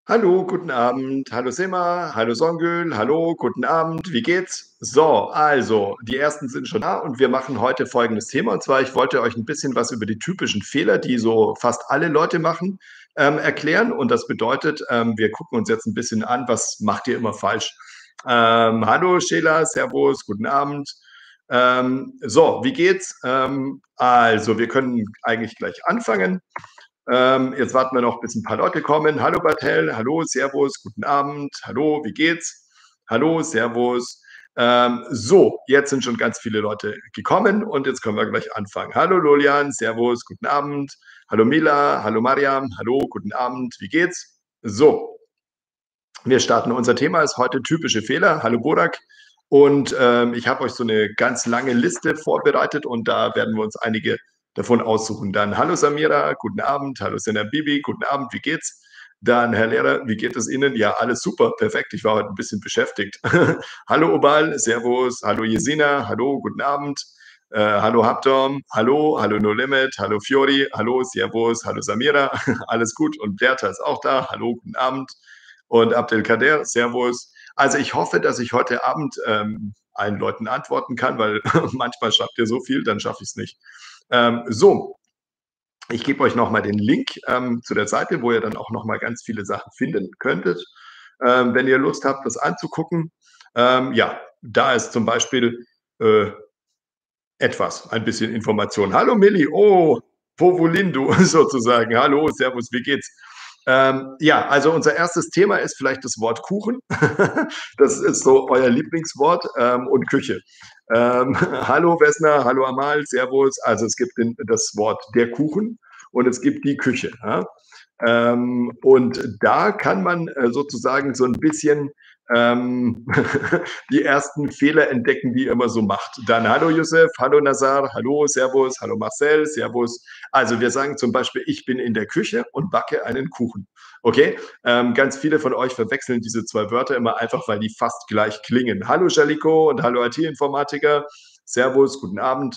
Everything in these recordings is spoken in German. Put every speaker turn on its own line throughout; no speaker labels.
Hallo, guten Abend. Hallo Sema, hallo Songül, hallo, guten Abend. Wie geht's? So, also, die ersten sind schon da und wir machen heute folgendes Thema. Und zwar, ich wollte euch ein bisschen was über die typischen Fehler, die so fast alle Leute machen, erklären. Und das bedeutet, wir gucken uns jetzt ein bisschen an, was macht ihr immer falsch? Hallo Sheila, Servus, guten Abend. So, wie geht's? Also, wir können eigentlich gleich anfangen. Jetzt warten wir noch, bis ein paar Leute kommen. Hallo Bartel, hallo, Servus, guten Abend, hallo, wie geht's? Hallo, Servus. So, jetzt sind schon ganz viele Leute gekommen und jetzt können wir gleich anfangen. Hallo Lolian, Servus, guten Abend. Hallo Mila, hallo Mariam, hallo, guten Abend, wie geht's? So, wir starten. Unser Thema ist heute typische Fehler. Hallo Borak. Und ich habe euch so eine ganz lange Liste vorbereitet und da werden wir uns einige davon aussuchen. Dann hallo Samira, guten Abend. Hallo Sena Bibi, guten Abend, wie geht's? Dann Herr Lehrer, wie geht es Ihnen? Ja, alles super, perfekt. Ich war heute ein bisschen beschäftigt. Hallo Obal, Servus. Hallo Jesina, hallo, guten Abend. Hallo Habtom, hallo, hallo No Limit, hallo Fiori, hallo, Servus, hallo Samira, alles gut. Und Bertha ist auch da, hallo, guten Abend. Und Abdelkader, Servus. Also ich hoffe, dass ich heute Abend allen Leuten antworten kann, weil manchmal schreibt ihr so viel, dann schaffe ich es nicht. So, ich gebe euch nochmal den Link zu der Seite, wo ihr dann auch nochmal ganz viele Sachen finden könntet, wenn ihr Lust habt, das anzugucken. Ja, da ist zum Beispiel äh, ein bisschen Information. Hallo Milli, oh, Povulindu sozusagen. Hallo, Servus, wie geht's? Ja, also unser erstes Thema ist vielleicht das Wort Kuchen. Das ist so euer Lieblingswort und Küche. Hallo Wessner, hallo Amal, Servus. Also es gibt das Wort der Kuchen und es gibt die Küche. Ja? Und da kann man sozusagen so ein bisschen ähm, die ersten Fehler entdecken, die ihr immer so macht. Dann hallo Youssef, hallo Nazar, hallo Servus, hallo Marcel, Servus. Also wir sagen zum Beispiel, ich bin in der Küche und backe einen Kuchen. Okay? Ganz viele von euch verwechseln diese zwei Wörter immer einfach, weil die fast gleich klingen. Hallo Jaliko und hallo IT-Informatiker. Servus, guten Abend.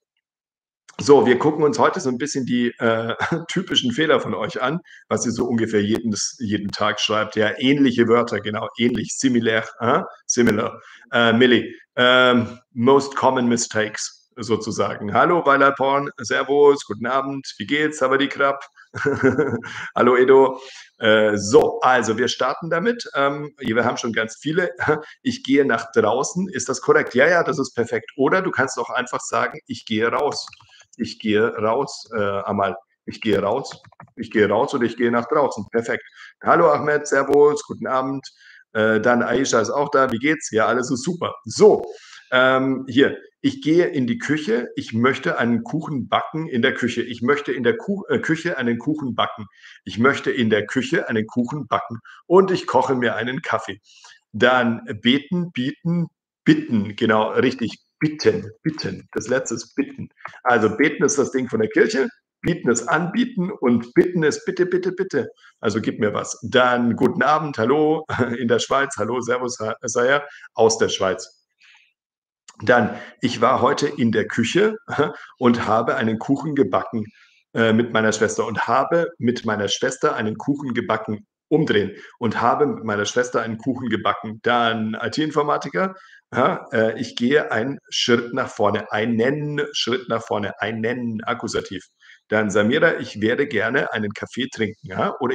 So, wir gucken uns heute so ein bisschen die typischen Fehler von euch an, was ihr so ungefähr jeden Tag schreibt. Ja, ähnliche Wörter, genau, ähnlich, similar, similar. Milli, most common mistakes sozusagen. Hallo, Weilerporn, Servus, guten Abend, wie geht's, Sabadi Krab? Hallo, Edo. So, also wir starten damit. Wir haben schon ganz viele. Ich gehe nach draußen. Ist das korrekt? Ja, ja, das ist perfekt. Oder du kannst auch einfach sagen, ich gehe raus. Ich gehe raus, Amal. Ich gehe raus. Ich gehe raus oder ich gehe nach draußen. Perfekt. Hallo Ahmed, Servus, guten Abend. Dann Aisha ist auch da. Wie geht's? Ja, alles ist super. So, hier. Ich gehe in die Küche. Ich möchte einen Kuchen backen in der Küche. Ich möchte in der Küche einen Kuchen backen. Ich möchte in der Küche einen Kuchen backen. Und ich koche mir einen Kaffee. Dann beten, bieten, bitten. Genau, richtig. Bitten, bitten. Das letzte ist bitten. Also beten ist das Ding von der Kirche, bieten ist anbieten und bitten ist bitte, bitte, bitte. Also gib mir was. Dann guten Abend, hallo in der Schweiz, hallo, Servus, Saya aus der Schweiz. Dann, ich war heute in der Küche und habe einen Kuchen gebacken mit meiner Schwester und habe mit meiner Schwester einen Kuchen gebacken. Umdrehen und habe mit meiner Schwester einen Kuchen gebacken. Dann IT-Informatiker. Ja, ich gehe einen Schritt nach vorne, einen Schritt nach vorne, einen Akkusativ. Dann Samira, ich werde gerne einen Kaffee trinken, ja? Oder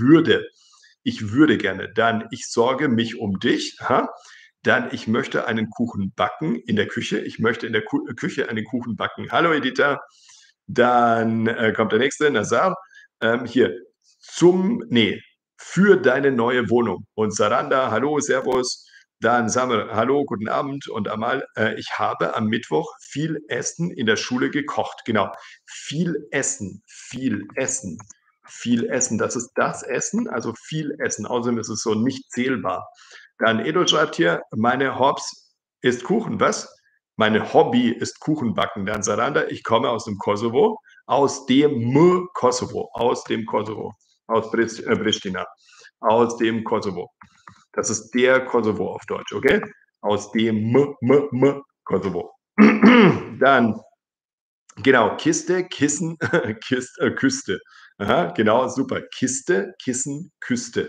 ich würde gerne. Dann, ich sorge mich um dich. Ja? Dann, ich möchte einen Kuchen backen in der Küche. Ich möchte in der Küche einen Kuchen backen. Hallo Editha. Dann kommt der nächste, Nazar. Hier, nee, für deine neue Wohnung. Und Saranda, hallo, Servus. Dann Samir, hallo, guten Abend. Und Amal, ich habe am Mittwoch viel Essen in der Schule gekocht. Genau, viel Essen, viel Essen, viel Essen. Das ist das Essen, also viel Essen. Außerdem ist es so nicht zählbar. Dann Edo schreibt hier, meine Hobbs ist Kuchen. Was? Meine Hobby ist Kuchenbacken. Dann Saranda, ich komme aus dem Kosovo, aus dem Kosovo, aus dem Kosovo, aus Pristina, aus dem Kosovo. Das ist der Kosovo auf Deutsch, okay? Aus dem Kosovo. Dann, genau, Kiste, Kissen, Küste. Aha, genau, super. Kiste, Kissen, Küste.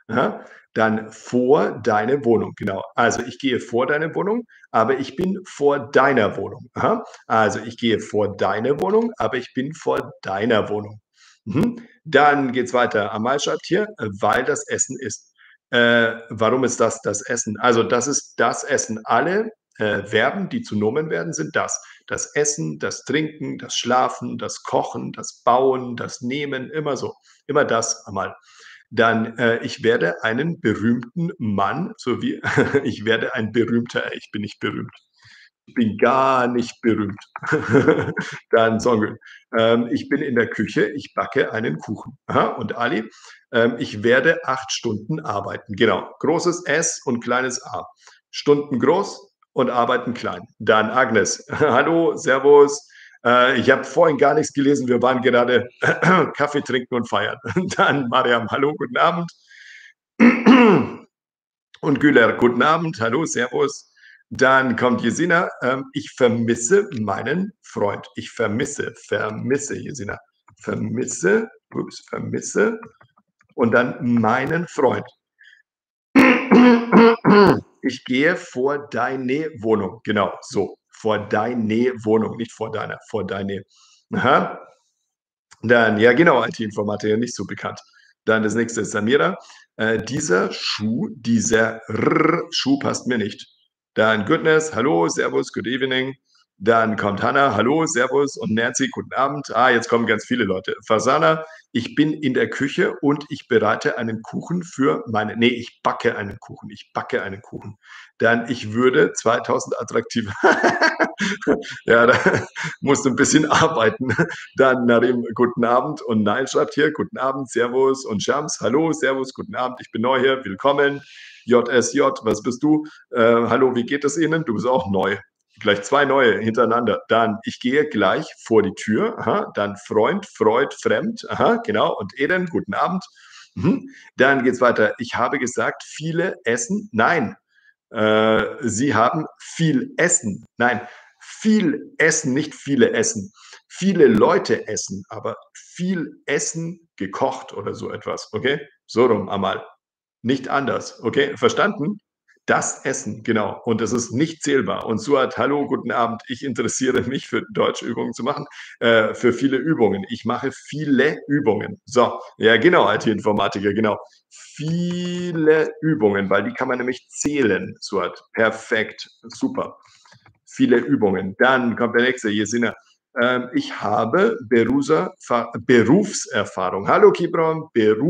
Aha. Dann vor deine Wohnung, genau. Also, ich gehe vor deine Wohnung, aber ich bin vor deiner Wohnung. Aha. Also, ich gehe vor deine Wohnung, aber ich bin vor deiner Wohnung. Mhm. Dann geht's weiter. Amal schreibt hier, weil das Essen ist. Warum ist das Essen? Also, das ist das Essen. Alle, Verben, die zu Nomen werden, sind das. Das Essen, das Trinken, das Schlafen, das Kochen, das Bauen, das Nehmen, immer so. Immer das, Amal. Dann, ich werde einen berühmten Mann, so wie ich werde ein berühmter, ich bin nicht berühmt. Ich bin gar nicht berühmt. Dann Songül. Ich bin in der Küche, ich backe einen Kuchen. Aha, und Ali, ich werde 8 Stunden arbeiten. Genau, großes S und kleines A. Stunden groß und Arbeiten klein. Dann Agnes. Hallo, servus. Ich habe vorhin gar nichts gelesen. Wir waren gerade Kaffee trinken und feiern. Dann Mariam. Hallo, guten Abend. Und Güler, guten Abend, hallo, servus. Dann kommt Jesina, ich vermisse meinen Freund. Ich vermisse, Jesina. Vermisse und dann meinen Freund. Ich gehe vor deine Wohnung. Genau, so. Vor deine Wohnung, nicht vor deiner, vor deine. Aha. Dann, ja genau, IT-Informatiker, nicht so bekannt. Dann das nächste ist Samira. Dieser Schuh passt mir nicht. Dann Goodness, hallo, servus, good evening. Dann kommt Hanna, hallo, servus und Nancy, guten Abend. Ah, jetzt kommen ganz viele Leute. Fasana, ich bin in der Küche und ich bereite einen Kuchen für meine, nee, ich backe einen Kuchen, ich backe einen Kuchen. Dann, ich würde 2000 attraktive, ja, da musst du ein bisschen arbeiten. Dann Narim, guten Abend und Neil schreibt hier, guten Abend, Servus und Shams, hallo, Servus, guten Abend, ich bin neu hier, willkommen. JSJ, was bist du? Hallo, wie geht es Ihnen? Du bist auch neu. Gleich zwei neue hintereinander. Dann, ich gehe gleich vor die Tür. Aha. Dann Freund, Freud, Fremd. Aha, genau. Und Eden, guten Abend. Mhm. Dann geht's weiter. Ich habe gesagt, viele essen. Nein, sie haben viel Essen. Nein, viel Essen, nicht viele essen. Viele Leute essen, aber viel Essen gekocht oder so etwas. Okay? So rum einmal. Nicht anders. Okay? Verstanden? Das Essen, genau. Und das ist nicht zählbar. Und Suat, hallo, guten Abend. Ich interessiere mich für Deutschübungen zu machen, für viele Übungen. Ich mache viele Übungen. So, ja, genau, IT-Informatiker, genau. Viele Übungen, weil die kann man nämlich zählen, Suat. Perfekt, super. Viele Übungen. Dann kommt der nächste, hier sind wir. Ich habe Berufserfahrung. Hallo Kibron,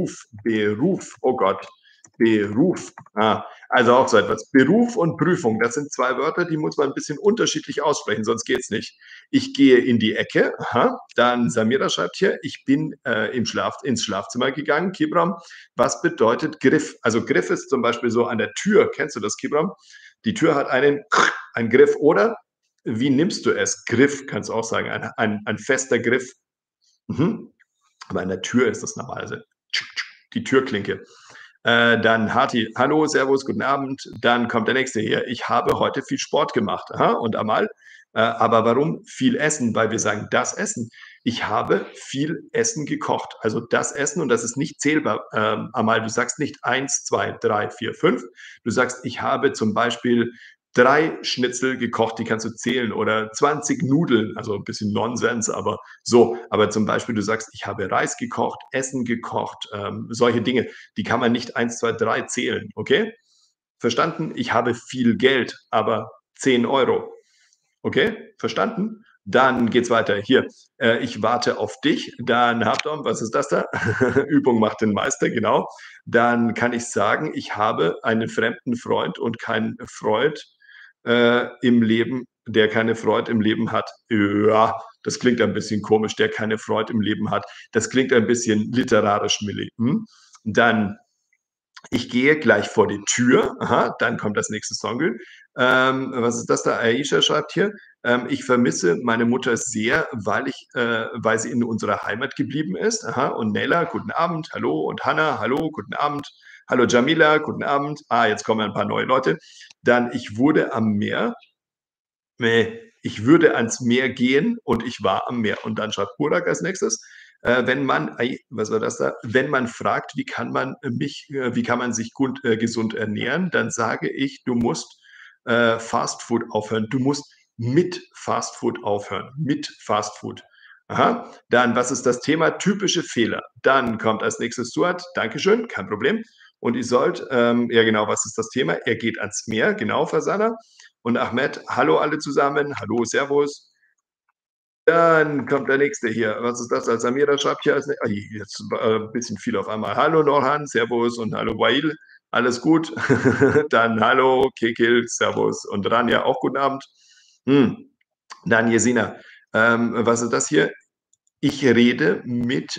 Beruf, oh Gott, Beruf. Ah, also auch so etwas. Beruf und Prüfung, das sind zwei Wörter, die muss man ein bisschen unterschiedlich aussprechen, sonst geht's nicht. Ich gehe in die Ecke. Aha. Dann Samira schreibt hier, ich bin ins Schlafzimmer gegangen. Kibram, was bedeutet Griff? Also Griff ist zum Beispiel so an der Tür. Kennst du das, Kibram? Die Tür hat einen Griff oder wie nimmst du es? Griff kannst du auch sagen, ein fester Griff. Mhm. Aber an der Tür ist das normalerweise die Türklinke. Dann Hati, hallo, servus, guten Abend. Dann kommt der nächste hier. Ich habe heute viel Sport gemacht. Aha, und Amal, aber warum viel Essen? Weil wir sagen, das Essen. Ich habe viel Essen gekocht. Also das Essen, und das ist nicht zählbar. Amal, du sagst nicht eins, zwei, drei, vier, fünf. Du sagst, ich habe zum Beispiel 3 Schnitzel gekocht, die kannst du zählen, oder 20 Nudeln, also ein bisschen Nonsens, aber so. Aber zum Beispiel, du sagst, ich habe Reis gekocht, Essen gekocht, solche Dinge, die kann man nicht eins, 2, 3 zählen, okay? Verstanden? Ich habe viel Geld, aber 10 Euro. Okay, verstanden? Dann geht's weiter. Hier, ich warte auf dich. Dann Habdom, was ist das da? Übung macht den Meister, genau. Dann kann ich sagen, ich habe einen fremden Freund und keinen Freund im Leben, der keine Freude im Leben hat. Ja, das klingt ein bisschen komisch, der keine Freude im Leben hat. Das klingt ein bisschen literarisch, Milli. Hm? Dann ich gehe gleich vor die Tür. Aha, dann kommt das nächste Songbild. Was ist das da? Aisha schreibt hier. Ich vermisse meine Mutter sehr, weil sie in unserer Heimat geblieben ist. Aha, und Nella, guten Abend. Hallo. Und Hanna, hallo, guten Abend. Hallo Jamila, guten Abend. Ah, jetzt kommen ein paar neue Leute. Dann, ich wurde am Meer. Ich würde ans Meer gehen und ich war am Meer. Und dann schreibt Burak als nächstes. wenn man was war das da? Wenn man fragt: Wie kann man sich gesund ernähren?", dann sage ich: „Du musst, Fast Food aufhören. Du musst mit Fast Food aufhören, mit Fast Food." Aha. Dann, was ist das Thema? Typische Fehler. Dann kommt als Nächstes Stuart. Dankeschön, kein Problem. Und Isolde, ja genau, was ist das Thema? Er geht ans Meer, genau, Fasana. Und Ahmed, hallo alle zusammen, hallo, Servus. Dann kommt der Nächste hier. Was ist das? Als Samira schreibt hier als jetzt ein bisschen viel auf einmal. Hallo Norhan, Servus und hallo Wail. Alles gut? Dann hallo Kekil, Servus und Rania, auch guten Abend. Hm. Dann Jesina. Was ist das hier? Ich rede mit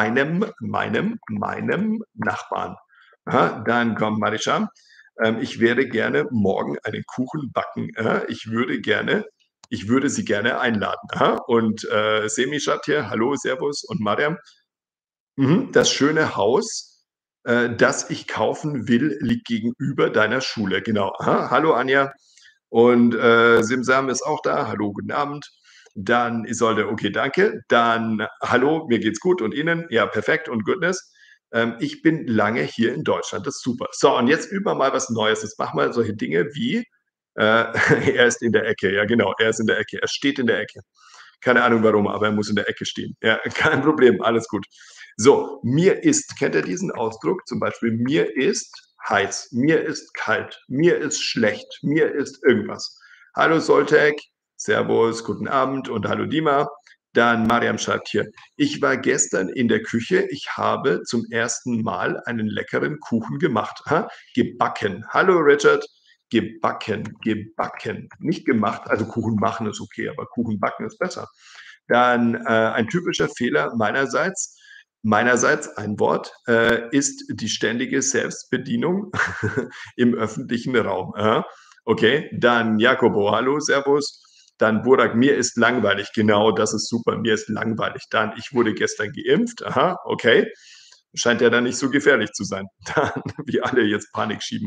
meinem Nachbarn. Aha, dann kommt Marischam. Ich werde gerne morgen einen Kuchen backen. Ich würde Sie gerne einladen. Aha. Und Semi schreibt hier, hallo, Servus und Mariam. Das schöne Haus, das ich kaufen will, liegt gegenüber deiner Schule. Genau. Aha. Hallo Anja. Und Simsam ist auch da. Hallo, guten Abend. Dann Isolde, okay, danke. Dann hallo, mir geht's gut und Ihnen? Ja, perfekt und Goodness. Ich bin lange hier in Deutschland, das ist super. So, und jetzt üben wir mal was Neues. Jetzt machen wir solche Dinge wie, er ist in der Ecke. Ja, genau, er ist in der Ecke. Er steht in der Ecke. Keine Ahnung warum, aber er muss in der Ecke stehen. Ja, kein Problem, alles gut. So, mir ist, kennt ihr diesen Ausdruck? Zum Beispiel, mir ist heiß, mir ist kalt, mir ist schlecht, mir ist irgendwas. Hallo Soltek, Servus, guten Abend und hallo Dima. Dann Mariam schreibt hier, ich war gestern in der Küche, ich habe zum ersten Mal einen leckeren Kuchen gemacht. Ha? Gebacken. Hallo Richard, gebacken. Nicht gemacht, also Kuchen machen ist okay, aber Kuchen backen ist besser. Dann ein typischer Fehler meinerseits ein Wort, ist die ständige Selbstbedienung im öffentlichen Raum. Aha. Okay, dann Jakobo, hallo, Servus. Dann Burak, mir ist langweilig. Genau, das ist super, mir ist langweilig. Dann, ich wurde gestern geimpft. Aha, okay. Scheint ja dann nicht so gefährlich zu sein. Dann, wie alle jetzt Panik schieben.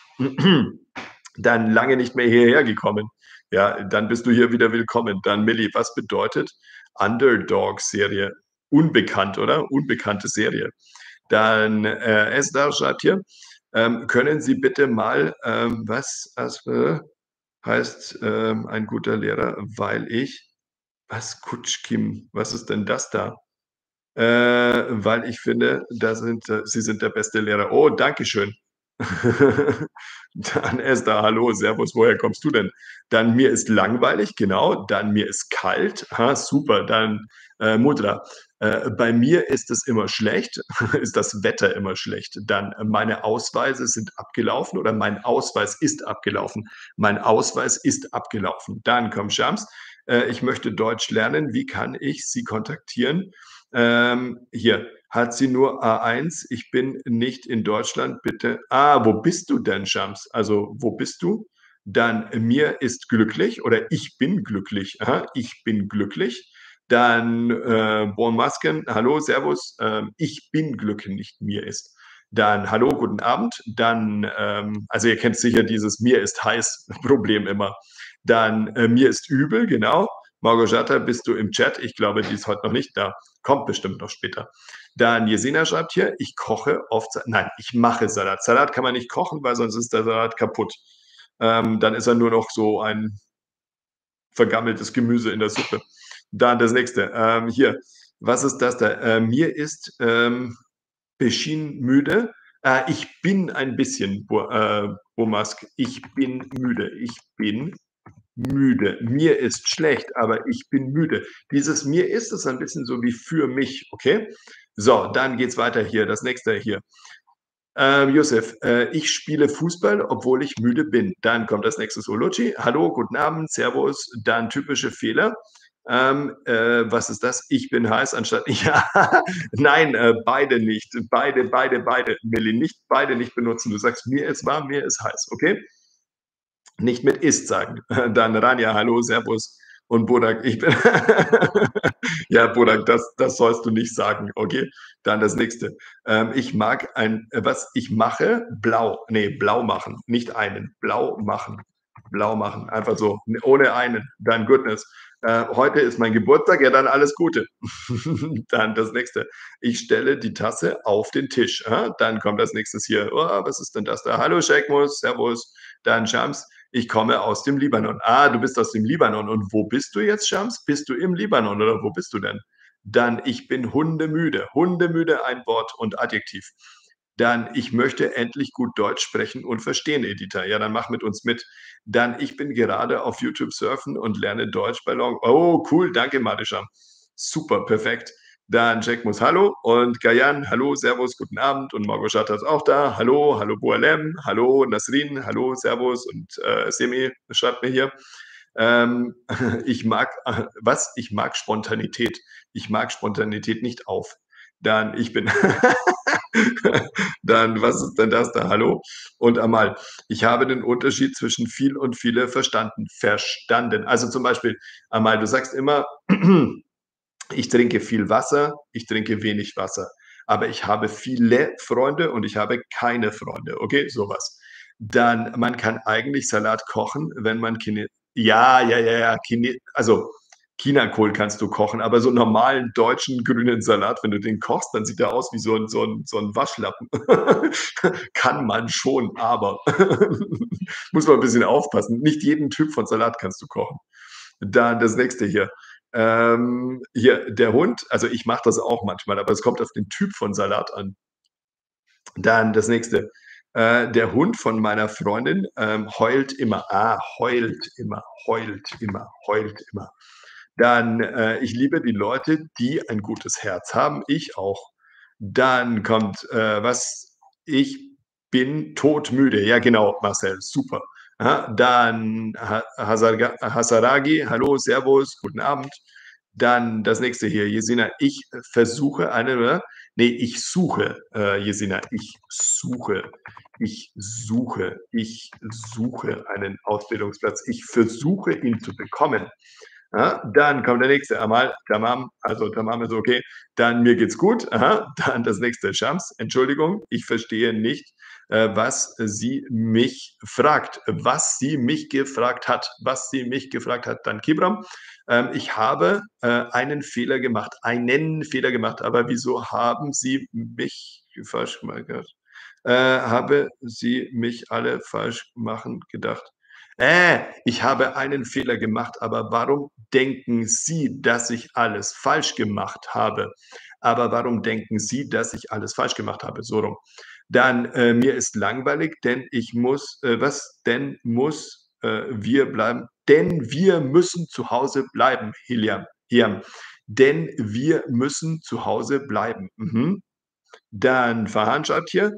Dann lange nicht mehr hierher gekommen. Ja, dann bist du hier wieder willkommen. Dann Milli, was bedeutet Underdog-Serie? Unbekannt, oder? Unbekannte Serie. Dann Esdar schreibt hier, können Sie bitte mal, heißt ein guter Lehrer, weil ich, was Kutschkim, was ist denn das da? Weil ich finde, Sie sind der beste Lehrer. Oh, danke schön. Dann Esther, hallo, Servus, woher kommst du denn? Dann mir ist langweilig, genau. Dann mir ist kalt, ha, super. Dann Mudra, bei mir ist es immer schlecht, ist das Wetter immer schlecht. Dann meine Ausweise sind abgelaufen oder mein Ausweis ist abgelaufen. Mein Ausweis ist abgelaufen. Dann kommt Shams, ich möchte Deutsch lernen. Wie kann ich Sie kontaktieren? Hier, hat sie nur A1? Ich bin nicht in Deutschland, bitte. Ah, wo bist du denn, Shams? Also, wo bist du? Dann mir ist glücklich oder ich bin glücklich. Aha, ich bin glücklich. Dann Bon Masken, hallo, Servus. Ich bin glücklich, nicht mir ist. Dann hallo, guten Abend. Dann, also ihr kennt sicher dieses mir ist heiß Problem immer. Dann mir ist übel, genau. Margojata, bist du im Chat? Ich glaube, die ist heute noch nicht da. Kommt bestimmt noch später. Dann Jesena schreibt hier, ich koche oft, nein, ich mache Salat. Salat kann man nicht kochen, weil sonst ist der Salat kaputt. Dann ist er nur noch so ein vergammeltes Gemüse in der Suppe. Dann das nächste. Hier, was ist das da? Mir ist Beschien müde. Ich bin ein bisschen, Bomask. Ich bin müde. Ich bin müde. Mir ist schlecht, aber ich bin müde. Dieses mir ist ein bisschen so wie für mich, okay? So, dann geht's weiter hier. Das nächste hier. Josef, ich spiele Fußball, obwohl ich müde bin. Dann kommt das nächste Olucci. Hallo, guten Abend, Servus. Dann typische Fehler. Was ist das? Ich bin heiß anstatt ja, nein, beide nicht. Beide. Milli, nicht beide nicht benutzen. Du sagst, mir ist warm, mir ist heiß, okay? Nicht mit ist sagen. Dann Rania, hallo, Servus und Burak, ich bin ja, Burak, das sollst du nicht sagen, okay? Dann das nächste. Ich mag ein was ich mache, blau. Ne, blau machen, nicht einen, blau machen. Blau machen, einfach so, ohne einen. Dann Goodness. Heute ist mein Geburtstag, ja, dann alles Gute. Dann das nächste. Ich stelle die Tasse auf den Tisch. Dann kommt das nächstes hier. Oh, was ist denn das da? Hallo Sheikmus, Servus. Dann Shams, ich komme aus dem Libanon. Ah, du bist aus dem Libanon. Und wo bist du jetzt, Shams? Bist du im Libanon oder wo bist du denn? Dann ich bin hundemüde. Hundemüde, ein Wort und Adjektiv. Dann ich möchte endlich gut Deutsch sprechen und verstehen, Edita. Ja, dann mach mit uns mit. Dann ich bin gerade auf YouTube surfen und lerne Deutsch bei Long. Oh, cool, danke, Madisham. Super, perfekt. Dann Jack muss Hallo und Gayan, Hallo, Servus, guten Abend und Margot Schatter ist auch da. Hallo, hallo Boalem, hallo Nasrin, hallo, Servus und Semi schreibt mir hier. Ähm, ich mag, was? Ich mag Spontanität. Ich mag Spontanität nicht auf. Dann ich bin, dann was ist denn das da? Hallo? Und Amal, ich habe den Unterschied zwischen viel und viele verstanden. Verstanden. Also zum Beispiel, Amal, du sagst immer, ich trinke viel Wasser, ich trinke wenig Wasser. Aber ich habe viele Freunde und ich habe keine Freunde. Okay, sowas. Dann, man kann eigentlich Salat kochen, wenn man Chine ja, ja, ja, ja, also Chinakohl kannst du kochen, aber so 'n normalen deutschen grünen Salat, wenn du den kochst, dann sieht der aus wie so 'n Waschlappen. Kann man schon, aber muss man 'n bisschen aufpassen. Nicht jeden Typ von Salat kannst du kochen. Dann das nächste hier. Hier, der Hund, also ich mache das auch manchmal, aber es kommt auf den Typ von Salat an. Dann das nächste. Der Hund von meiner Freundin heult immer. Ah, heult immer, heult immer, heult immer. Dann, ich liebe die Leute, die ein gutes Herz haben. Ich auch. Dann kommt, was? Ich bin todmüde. Ja, genau, Marcel, super. Dann Hasaragi, hallo, Servus, guten Abend. Dann das nächste hier, Jesina, ich versuche eine, ne, ich suche, Jesina, ich suche einen Ausbildungsplatz. Ich versuche, ihn zu bekommen. Ja, dann kommt der nächste, Amal, Tamam, also Tamam ist okay. Dann mir geht's gut. Aha. Dann das nächste, Shams, Entschuldigung, ich verstehe nicht, was sie mich fragt, was sie mich gefragt hat, was sie mich gefragt hat. Dann Kibram, ich habe einen Fehler gemacht, aber wieso haben Sie mich falsch gemacht? Habe sie mich alle falsch machen gedacht? Ich habe einen Fehler gemacht, aber warum denken Sie, dass ich alles falsch gemacht habe? Aber warum denken Sie, dass ich alles falsch gemacht habe? So rum. Dann, mir ist langweilig, denn ich muss, was? Denn muss, wir bleiben, denn wir müssen zu Hause bleiben, Hiam. Denn wir müssen zu Hause bleiben. Mhm. Dann Farhan schreibt hier,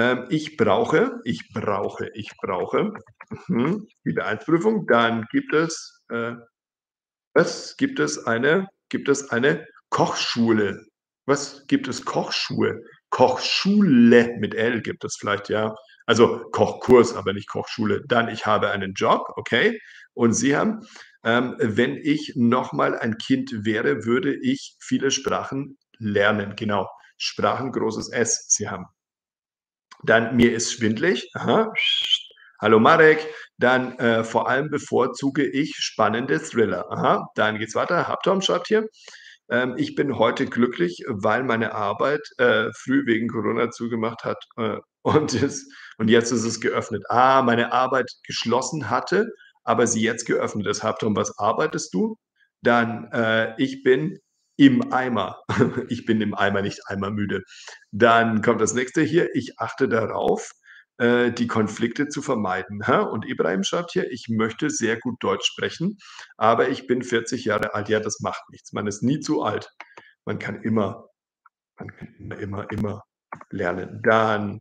ich brauche, die Beeilsprüfung. Dann gibt es, was? Gibt es eine Kochschule? Was? Gibt es Kochschuhe? Kochschule mit L gibt es vielleicht, ja. Also Kochkurs, aber nicht Kochschule. Dann, ich habe einen Job, okay. Und Sie haben, wenn ich noch mal ein Kind wäre, würde ich viele Sprachen lernen. Genau, Sprachen, großes S. Sie haben. Dann, mir ist schwindlig. Aha. Hallo Marek. Dann, vor allem bevorzuge ich spannende Thriller. Aha. Dann geht's weiter. Habtom schreibt hier, ich bin heute glücklich, weil meine Arbeit, früh wegen Corona zugemacht hat, und jetzt ist es geöffnet. Ah, meine Arbeit geschlossen hatte, aber sie jetzt geöffnet ist. Habtom, was arbeitest du? Dann, ich bin im Eimer. Ich bin im Eimer, nicht eimermüde. Dann kommt das nächste hier. Ich achte darauf, die Konflikte zu vermeiden. Und Ibrahim schreibt hier, ich möchte sehr gut Deutsch sprechen, aber ich bin 40 Jahre alt. Ja, das macht nichts. Man ist nie zu alt. Man kann immer, man kann immer lernen. Dann,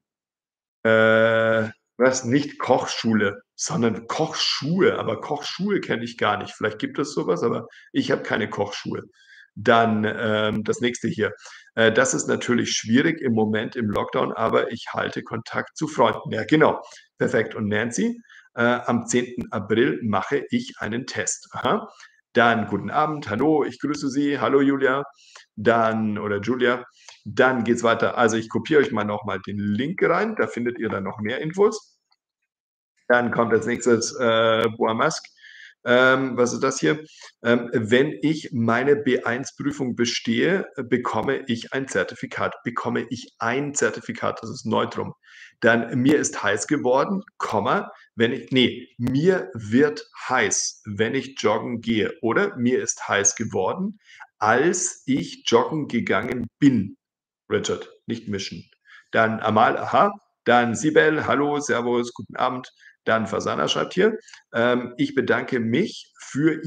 was? Nicht Kochschule, sondern Kochschuhe. Aber Kochschuhe kenne ich gar nicht. Vielleicht gibt es sowas, aber ich habe keine Kochschuhe. Dann, das nächste hier. Das ist natürlich schwierig im Moment im Lockdown, aber ich halte Kontakt zu Freunden. Ja, genau. Perfekt. Und Nancy, am 10. April mache ich einen Test. Aha. Dann guten Abend, hallo, ich grüße Sie. Hallo Julia. Dann oder Julia. Dann geht's weiter. Also, ich kopiere euch mal noch mal den Link rein, da findet ihr dann noch mehr Infos. Dann kommt als nächstes Boamask. Was ist das hier? Wenn ich meine B1-Prüfung bestehe, bekomme ich ein Zertifikat. Bekomme ich ein Zertifikat, das ist Neutrum. Dann mir ist heiß geworden, Komma, wenn ich, nee, mir wird heiß, wenn ich joggen gehe. Oder mir ist heiß geworden, als ich joggen gegangen bin. Richard, nicht mischen. Dann Amal, aha. Dann Sibel, hallo, servus, guten Abend. Dann Fasana schreibt hier, ich bedanke mich für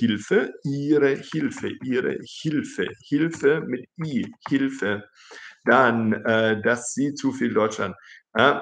Ihre Hilfe, Hilfe mit I, Hilfe. Dann, dass Sie zu viel Deutschland, äh,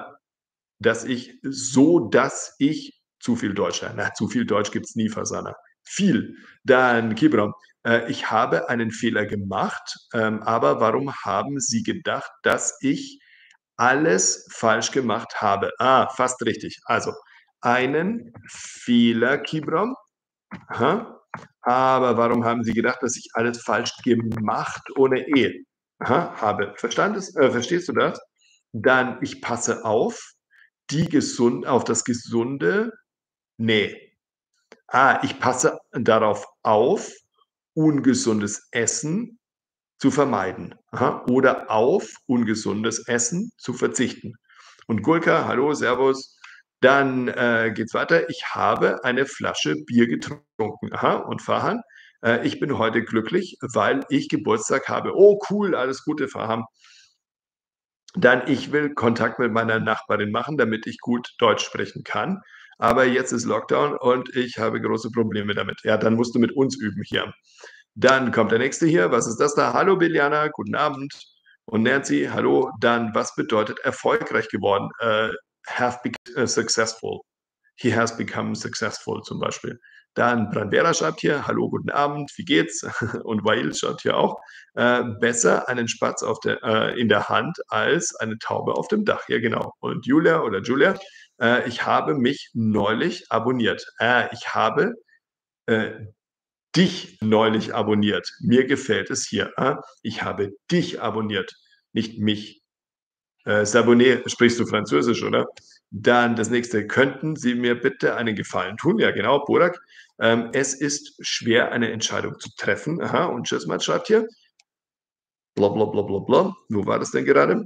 dass ich zu viel Deutschland, na, zu viel Deutsch gibt's nie, Fasana. Viel. Dann Kibrom, ich habe einen Fehler gemacht, aber warum haben Sie gedacht, dass ich alles falsch gemacht habe? Ah, fast richtig. Also, einen Fehler, Kibrom. Aha. Aber warum haben Sie gedacht, dass ich alles falsch gemacht ohne E? Aha, habe. Verstehst du das? Dann, ich passe auf das gesunde, nee. Ich passe darauf auf, ungesundes Essen zu vermeiden. Aha. Oder auf ungesundes Essen zu verzichten. Und Gulka, hallo, servus. Dann geht's weiter. Ich habe eine Flasche Bier getrunken. Aha. Und Farhan, ich bin heute glücklich, weil ich Geburtstag habe. Oh, cool, alles Gute, Farhan. Dann, ich will Kontakt mit meiner Nachbarin machen, damit ich gut Deutsch sprechen kann. Aber jetzt ist Lockdown und ich habe große Probleme damit. Ja, dann musst du mit uns üben hier. Dann kommt der nächste hier. Was ist das da? Hallo Biljana, guten Abend. Und Nancy, hallo. Dann, was bedeutet erfolgreich geworden? Have become successful. He has become successful zum Beispiel. Dann Brandera schreibt hier, hallo, guten Abend, wie geht's? Und Wail schreibt hier auch, besser einen Spatz in der Hand als eine Taube auf dem Dach. Ja, genau. Und Julia, ich habe mich neulich abonniert. Ich habe äh, dich neulich abonniert. Mir gefällt es hier. Ich habe dich abonniert, nicht mich. S'abonner, sprichst du Französisch, oder? Dann das nächste. Könnten Sie mir bitte einen Gefallen tun? Ja, genau, Borak. Es ist schwer, eine Entscheidung zu treffen. Aha, und Schissmann schreibt hier. Bla, bla, bla, bla, bla. Wo war das denn gerade?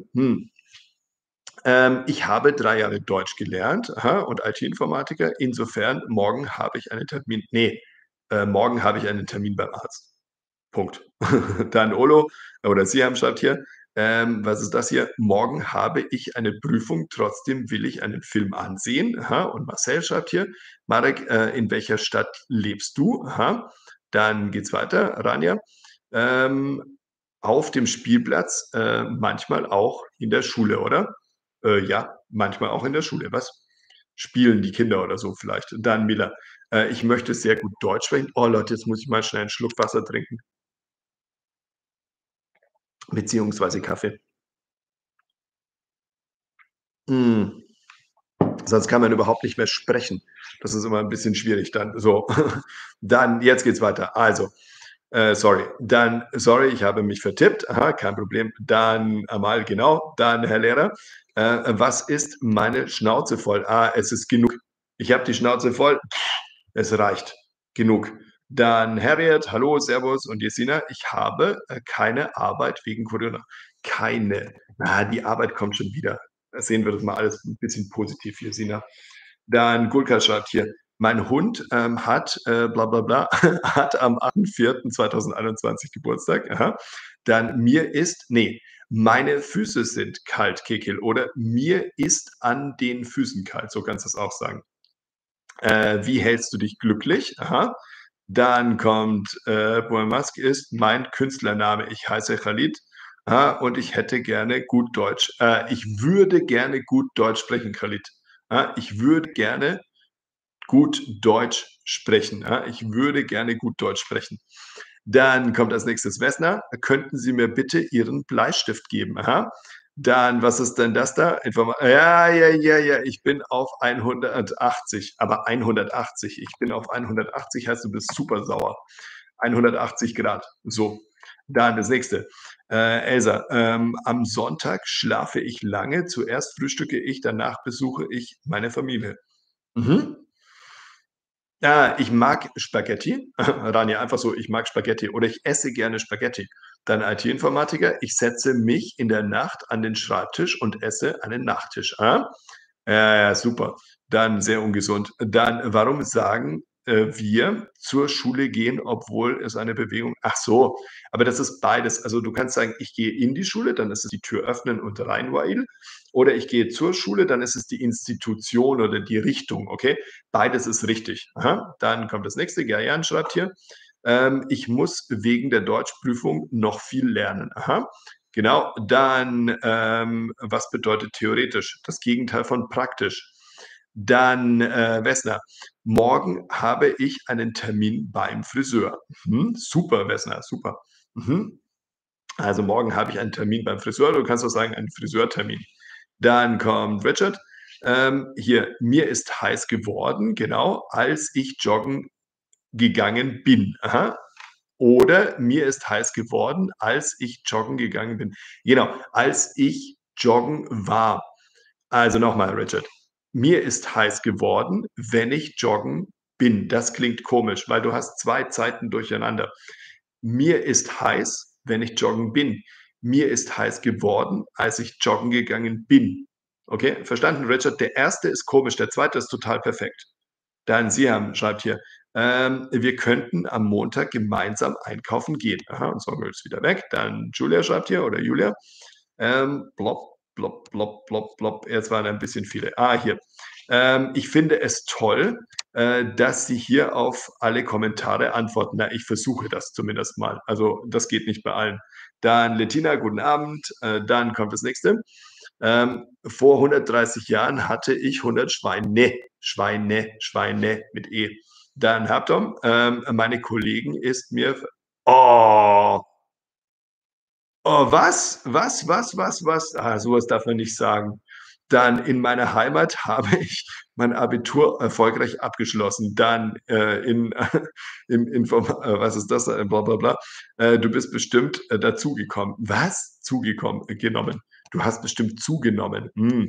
Ich habe 3 Jahre Deutsch gelernt, aha, und IT-Informatiker. Insofern, morgen habe ich einen Termin. Nee, morgen habe ich einen Termin beim Arzt. Punkt. Dann Olo oder Siam schreibt hier, was ist das hier? Morgen habe ich eine Prüfung, trotzdem will ich einen Film ansehen. Aha. Und Marcel schreibt hier, Marek, in welcher Stadt lebst du? Aha. Dann geht's weiter. Rania, ähm, auf dem Spielplatz, manchmal auch in der Schule, oder? Ja, manchmal auch in der Schule. Was? Spielen die Kinder oder so vielleicht. Dann Miller, ich möchte sehr gut Deutsch sprechen. Oh Leute, jetzt muss ich mal schnell einen Schluck Wasser trinken. Beziehungsweise Kaffee. Hm, sonst kann man überhaupt nicht mehr sprechen. Das ist immer ein bisschen schwierig dann. So, dann jetzt geht's weiter. Also, sorry, ich habe mich vertippt. Aha, kein Problem. Dann Amal, genau. Dann Herr Lehrer, was ist meine Schnauze voll? Es ist genug. Ich habe die Schnauze voll. Es reicht. Genug. Dann Harriet, hallo, servus und Jesina, ich habe keine Arbeit wegen Corona. Keine. Die Arbeit kommt schon wieder. Sehen wir das mal alles ein bisschen positiv, Jesina. Dann Gulka schreibt hier, mein Hund hat bla bla bla, hat am 8.4.2021 Geburtstag. Aha. Dann meine Füße sind kalt, Kekil, oder mir ist an den Füßen kalt, so kannst du es auch sagen. Wie hältst du dich glücklich? Aha. Dann kommt Musk ist mein Künstlername. Ich heiße Khalid und ich hätte gerne gut Deutsch. Ich würde gerne gut Deutsch sprechen, Khalid. Ich würde gerne gut Deutsch sprechen. Ich würde gerne gut Deutsch sprechen. Dann kommt als nächstes Wessner. Könnten Sie mir bitte Ihren Bleistift geben? Aha. Dann, was ist denn das da? Ja, ich bin auf 180, aber 180. Ich bin auf 180, heißt, du bist super sauer. 180 Grad. So. Dann das nächste. Elsa, am Sonntag schlafe ich lange. Zuerst frühstücke ich, danach besuche ich meine Familie. Mhm. Ja, ich mag Spaghetti. Rania, einfach so, ich mag Spaghetti oder ich esse gerne Spaghetti. Dann IT-Informatiker, ich setze mich in der Nacht an den Schreibtisch und esse einen Nachttisch. Ja, ja, super. Dann sehr ungesund. Dann, warum sagen, wir zur Schule gehen, obwohl es eine Bewegung ach so, aber das ist beides. Also, du kannst sagen: „Ich gehe in die Schule“, dann ist es die Tür öffnen und rein weil. Oder ich gehe zur Schule, dann ist es die Institution oder die Richtung, okay? Beides ist richtig. Aha. Dann kommt das nächste. Gerjan schreibt hier, ich muss wegen der Deutschprüfung noch viel lernen. Aha. Genau. Dann, was bedeutet theoretisch? Das Gegenteil von praktisch. Dann, Wessner, morgen habe ich einen Termin beim Friseur. Super, Wessner, super. Mhm. Also morgen habe ich einen Termin beim Friseur. Du kannst auch sagen, einen Friseurtermin. Dann kommt Richard. Hier, mir ist heiß geworden, genau, als ich joggen gegangen bin. Aha. Oder mir ist heiß geworden, als ich joggen gegangen bin. Genau, als ich joggen war. Also nochmal, Richard. Mir ist heiß geworden, wenn ich joggen bin. Das klingt komisch, weil du hast 2 Zeiten durcheinander. Mir ist heiß, wenn ich joggen bin. Mir ist heiß geworden, als ich joggen gegangen bin. Okay, verstanden, Richard? Der erste ist komisch, der zweite ist total perfekt. Dann Siam schreibt hier, wir könnten am Montag gemeinsam einkaufen gehen. Aha, und Songül ist wieder weg. Dann Julia schreibt hier oder Julia. Blopp, blopp, blopp, blopp, blopp. Jetzt waren ein bisschen viele. Hier. Ich finde es toll, dass Sie hier auf alle Kommentare antworten. Na, ich versuche das zumindest mal. Also das geht nicht bei allen. Dann Lettina, guten Abend. Dann kommt das nächste. Vor 130 Jahren hatte ich 100 Schweine. Schweine, Schweine mit E. Dann Hertom, meine Kollegen ist mir. Oh, oh, was? Was? Sowas darf man nicht sagen. Dann in meiner Heimat habe ich mein Abitur erfolgreich abgeschlossen. Dann, in im Inform was ist das? Bla bla bla. Du bist bestimmt, dazugekommen. Was? Zugekommen genommen. Du hast bestimmt zugenommen.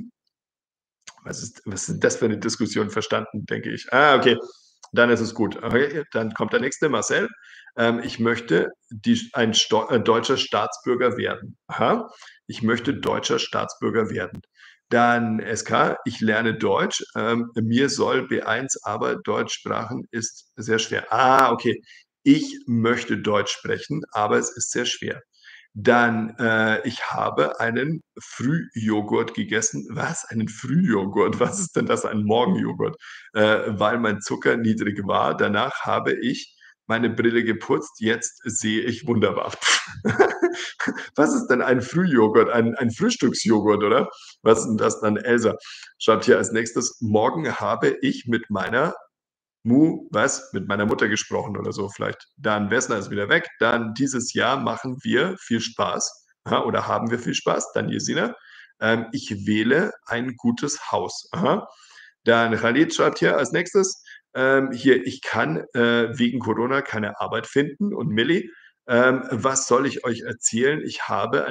Was ist das für eine Diskussion? Verstanden, denke ich. Okay, dann ist es gut. Okay, dann kommt der nächste, Marcel. Ich möchte ein deutscher Staatsbürger werden. Aha, ich möchte deutscher Staatsbürger werden. Dann SK, ich lerne Deutsch. Mir soll B1, aber Deutschsprachen ist sehr schwer. Okay. Ich möchte Deutsch sprechen, aber es ist sehr schwer. Dann, ich habe einen Frühjoghurt gegessen. Was? Einen Frühjoghurt? Was ist denn das? Ein Morgenjoghurt? Weil mein Zucker niedrig war. Danach habe ich meine Brille geputzt. Jetzt sehe ich wunderbar. Was ist denn ein Frühjoghurt? Ein Frühstücksjoghurt, oder? Was ist 'n das dann? Elsa schreibt hier als Nächstes: „Morgen habe ich mit meiner was? Mit meiner Mutter gesprochen oder so vielleicht. Dann Wessner ist wieder weg. Dann dieses Jahr machen wir viel Spaß. Aha, oder haben wir viel Spaß? Dann Jesina. Ich wähle ein gutes Haus. Aha. Dann Khalid schreibt hier als Nächstes, hier, ich kann wegen Corona keine Arbeit finden. Und Milli, was soll ich euch erzählen? Ich habe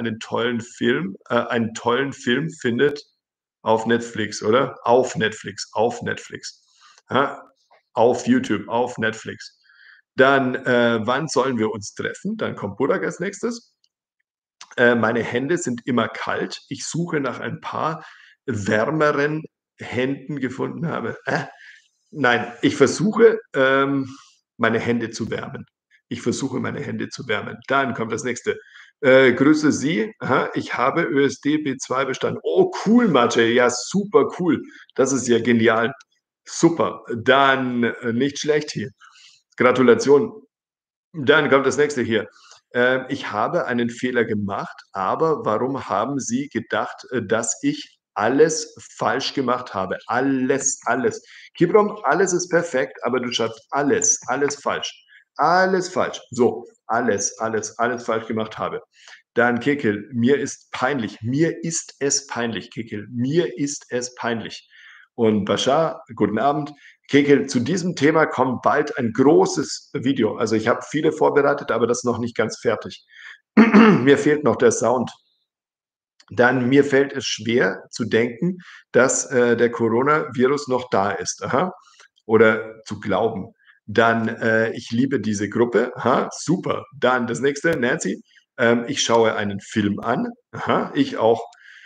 einen tollen Film findet auf Netflix, oder? Auf Netflix. Ja, auf YouTube, auf Netflix. Dann, wann sollen wir uns treffen? Dann kommt Burak als Nächstes. Meine Hände sind immer kalt. Ich suche nach ein paar wärmeren Händen gefunden habe. Nein, ich versuche, meine Hände zu wärmen. Ich versuche, meine Hände zu wärmen. Dann kommt das Nächste. Grüße Sie. Aha, ich habe ÖSD B2 bestanden. Oh, cool, Mathe. Ja, super cool. Das ist ja genial. Super. Dann, nicht schlecht hier. Gratulation. Dann kommt das Nächste hier. Ich habe einen Fehler gemacht, aber warum haben Sie gedacht, dass ich alles falsch gemacht habe? Alles, alles. Kibrom, alles ist perfekt, aber du schreibst alles, alles falsch. Alles falsch. So, alles, alles, alles falsch gemacht habe. Dann Kikil, mir ist peinlich. Mir ist es peinlich, Kikil. Mir ist es peinlich. Und Bashar, guten Abend. Kekel, zu diesem Thema kommt bald ein großes Video. Also ich habe viele vorbereitet, aber das ist noch nicht ganz fertig. Mir fehlt noch der Sound. Dann mir fällt es schwer zu denken, dass, der Coronavirus noch da ist. Aha. Oder zu glauben. Dann, ich liebe diese Gruppe. Aha, super. Dann das nächste, Nancy, ich schaue einen Film an. Aha, ich auch.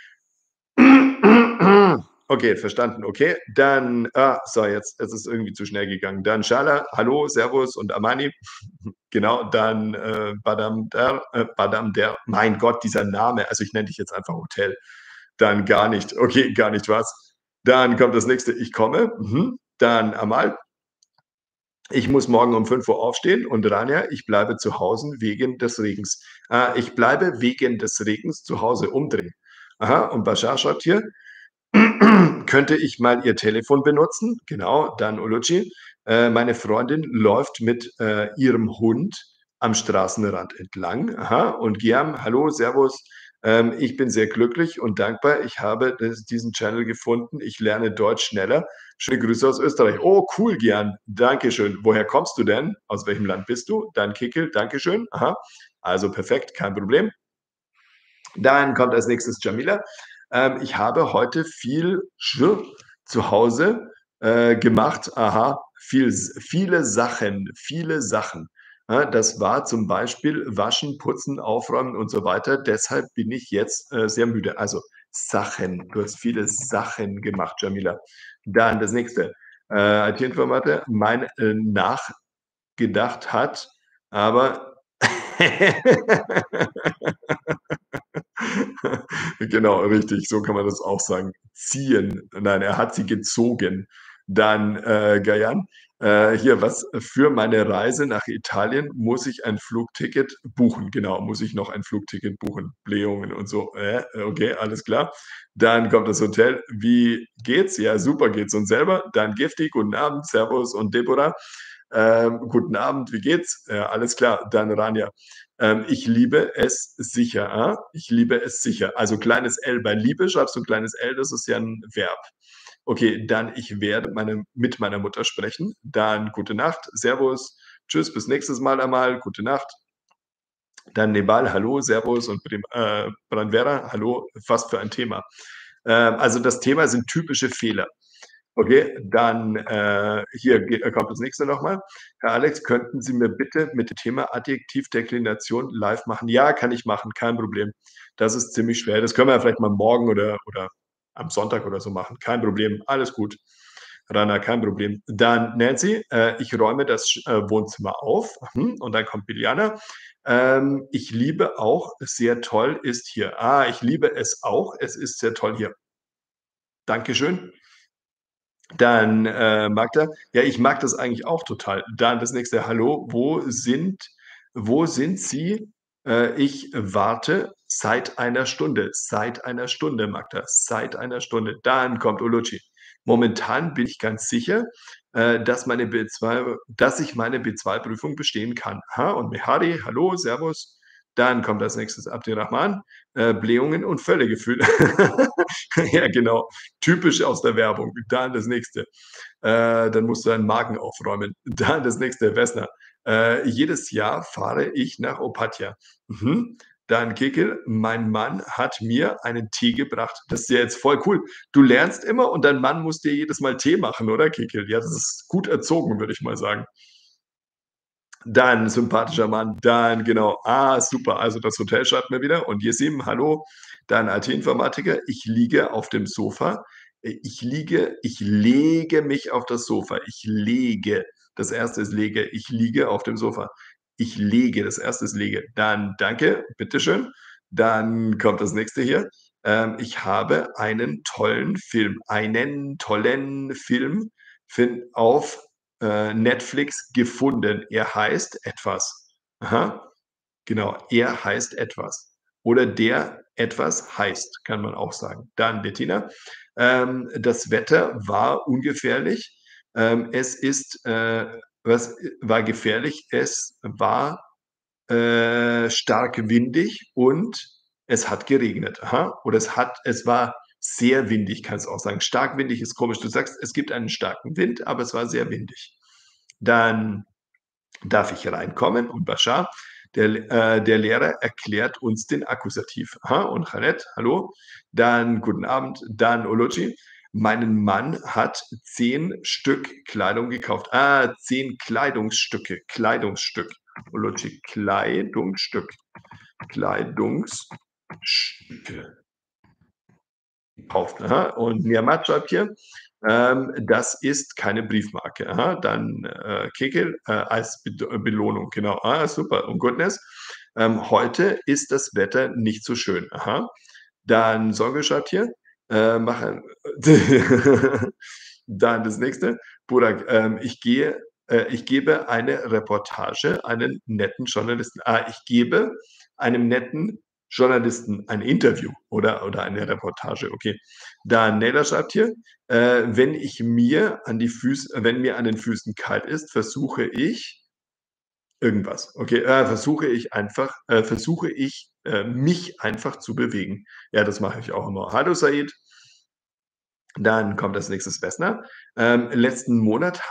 Okay, verstanden, okay. Dann so, jetzt ist irgendwie zu schnell gegangen. Dann Shala, hallo, servus und Amani. Genau, dann, Badam der mein Gott, dieser Name. Also, ich nenne dich jetzt einfach Hotel. Dann gar nicht. Okay, gar nicht was. Dann kommt das nächste, ich komme. Mhm. Dann Amal, ich muss morgen um 5 Uhr aufstehen und Rania, ich bleibe zu Hause wegen des Regens. Ich bleibe wegen des Regens zu Hause umdrehen. Aha, und Bashar schreibt hier, könnte ich mal Ihr Telefon benutzen? Genau, dann Olucci. Meine Freundin läuft mit ihrem Hund am Straßenrand entlang. Aha. Und Giam, hallo, Servus. Ich bin sehr glücklich und dankbar. Ich habe diesen Channel gefunden. Ich lerne Deutsch schneller. Schöne Grüße aus Österreich. Oh, cool, Gian. Dankeschön. Woher kommst du denn? Aus welchem Land bist du? Dann Kickel, Dankeschön. Aha. Also perfekt, kein Problem. Dann kommt als nächstes Jamila. Ich habe heute viel zu Hause gemacht. Aha, viele Sachen, viele Sachen. Ja, das war zum Beispiel Waschen, Putzen, Aufräumen und so weiter. Deshalb bin ich jetzt sehr müde. Also Sachen. Du hast viele Sachen gemacht, Jamila. Dann das nächste. IT-Informatik, mein nachgedacht hat, aber Genau, richtig, so kann man das auch sagen. Ziehen. Nein, er hat sie gezogen. Dann, Gajan, hier, was für meine Reise nach Italien muss ich ein Flugticket buchen? Genau, muss ich noch ein Flugticket buchen? Blähungen und so. Okay, alles klar. Dann kommt das Hotel. Wie geht's? Ja, super geht's. Und selber? Dann Gifti, guten Abend, Servus und Deborah. Guten Abend, wie geht's? Ja, alles klar. Dann Rania. Ich liebe es sicher. Ich liebe es sicher. Also kleines L bei Liebe schreibst du kleines L, das ist ja ein Verb. Okay, dann ich werde mit meiner Mutter sprechen. Dann gute Nacht, Servus, tschüss, bis nächstes Mal einmal, gute Nacht. Dann Nebal, hallo, Servus und Branvera, hallo, was für ein Thema. Also das Thema sind typische Fehler. Okay, dann hier kommt das nächste nochmal. Herr Alex, könnten Sie mir bitte mit dem Thema Adjektivdeklination live machen? Ja, kann ich machen, kein Problem. Das ist ziemlich schwer. Das können wir ja vielleicht mal morgen oder am Sonntag oder so machen. Kein Problem, alles gut. Rana, kein Problem. Dann Nancy, ich räume das Wohnzimmer auf. Und dann kommt Biliana. Ich liebe auch, sehr toll ist hier. Ich liebe es auch, es ist sehr toll hier. Dankeschön. Dann, Magda: „Ja, ich mag das eigentlich auch total.“ Dann das nächste: „Hallo, wo sind Sie? Ich warte seit einer Stunde.“ Seit einer Stunde, Magda, seit einer Stunde. Dann kommt Olucci: „Momentan bin ich ganz sicher, dass ich meine B2-Prüfung bestehen kann.“ Aha, und Mehadi: „Hallo, servus.“ Dann kommt als Nächstes Abdirrahman: „Blähungen und Völlegefühl.“ Ja, genau. Typisch aus der Werbung. Dann das nächste. Dann musst du deinen Magen aufräumen. Dann das nächste, Wessner. Jedes Jahr fahre ich nach Opatja. Mhm. Dann Kekel, mein Mann hat mir einen Tee gebracht. Das ist ja jetzt voll cool. Du lernst immer und dein Mann muss dir jedes Mal Tee machen, oder Kekel? Ja, das ist gut erzogen, würde ich mal sagen. Dann sympathischer Mann, dann genau. Super. Also das Hotel schreibt mir wieder und Jessim, hallo. Dann IT-Informatiker, ich liege auf dem Sofa. Ich lege mich auf das Sofa. Ich lege. Das erste ist lege. Ich liege auf dem Sofa. Ich lege. Das erste ist lege. Dann danke, bitteschön. Dann kommt das nächste hier. Ich habe einen tollen Film auf Netflix gefunden. Er heißt etwas. Aha, genau, er heißt etwas. Oder der etwas heißt, kann man auch sagen. Dann Bettina, das Wetter war ungefährlich. Es ist, was war gefährlich? Es war stark windig und es hat geregnet. Aha. Oder es war sehr windig, kannst du auch sagen. Stark windig ist komisch. Du sagst, es gibt einen starken Wind, aber es war sehr windig. Dann darf ich reinkommen und Bashar. Der Lehrer erklärt uns den Akkusativ. Aha, und Jeanette, hallo. Dann guten Abend. Dann Oluchi. Meinen Mann hat 10 Stück Kleidung gekauft. 10 Kleidungsstücke. Kleidungsstück. Oluchi, Kleidungsstücke gekauft. Aha. Und Niamat schreibt hier, das ist keine Briefmarke. Aha. Dann Kekel als Belohnung. Genau. Super. Und Goodness. Heute ist das Wetter nicht so schön. Aha. Dann Sorge schreibt hier, machen. Dann das nächste. Burak, ich gebe eine Reportage einen netten Journalisten. Ich gebe einem netten Journalisten ein Interview oder eine Reportage. Okay. Dann Nela schreibt hier, wenn mir an den Füßen kalt ist, versuche ich irgendwas. Okay, versuche ich, mich einfach zu bewegen. Ja, das mache ich auch immer. Hallo Said. Dann kommt als nächstes Vesna. Letzten Monat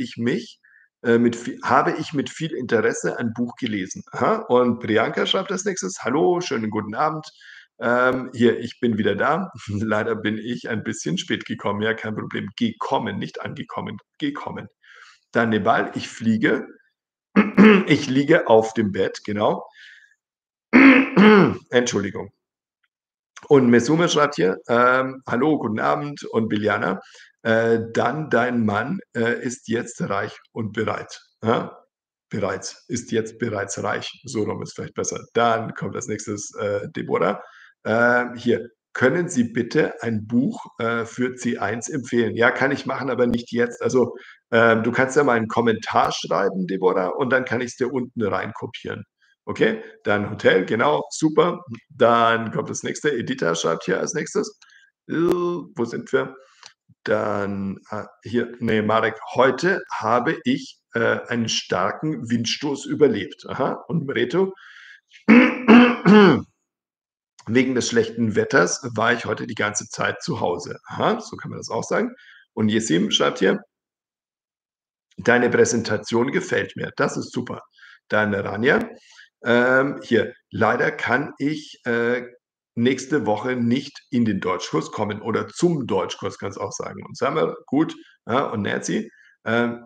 habe ich mit viel Interesse ein Buch gelesen. Aha. Und Priyanka schreibt als nächstes: Hallo, schönen guten Abend. Hier, ich bin wieder da. Leider bin ich ein bisschen spät gekommen. Ja, kein Problem. Gekommen, nicht angekommen. Gekommen. Dann Nebal, ich fliege. Ich liege auf dem Bett, genau. Entschuldigung. Und Mesume schreibt hier, hallo, guten Abend und Biljana, dann dein Mann ist jetzt reich und bereit. Bereits, ist jetzt bereits reich. So rum ist vielleicht besser. Dann kommt als nächstes Deborah. Hier, können Sie bitte ein Buch für C1 empfehlen? Ja, kann ich machen, aber nicht jetzt. Also du kannst ja mal einen Kommentar schreiben, Deborah, und dann kann ich es dir unten rein kopieren. Okay, dann Hotel, genau, super. Dann kommt das nächste. Editha schreibt hier als nächstes. Wo sind wir? Dann hier, nee, Marek, heute habe ich einen starken Windstoß überlebt. Aha. Und Reto, wegen des schlechten Wetters war ich heute die ganze Zeit zu Hause. Aha, so kann man das auch sagen. Und Yesim schreibt hier, deine Präsentation gefällt mir. Das ist super. Dann Rania. Hier, leider kann ich nächste Woche nicht in den Deutschkurs kommen oder zum Deutschkurs, kannst du auch sagen. Und Summer, gut. Ja, und Nancy, ähm,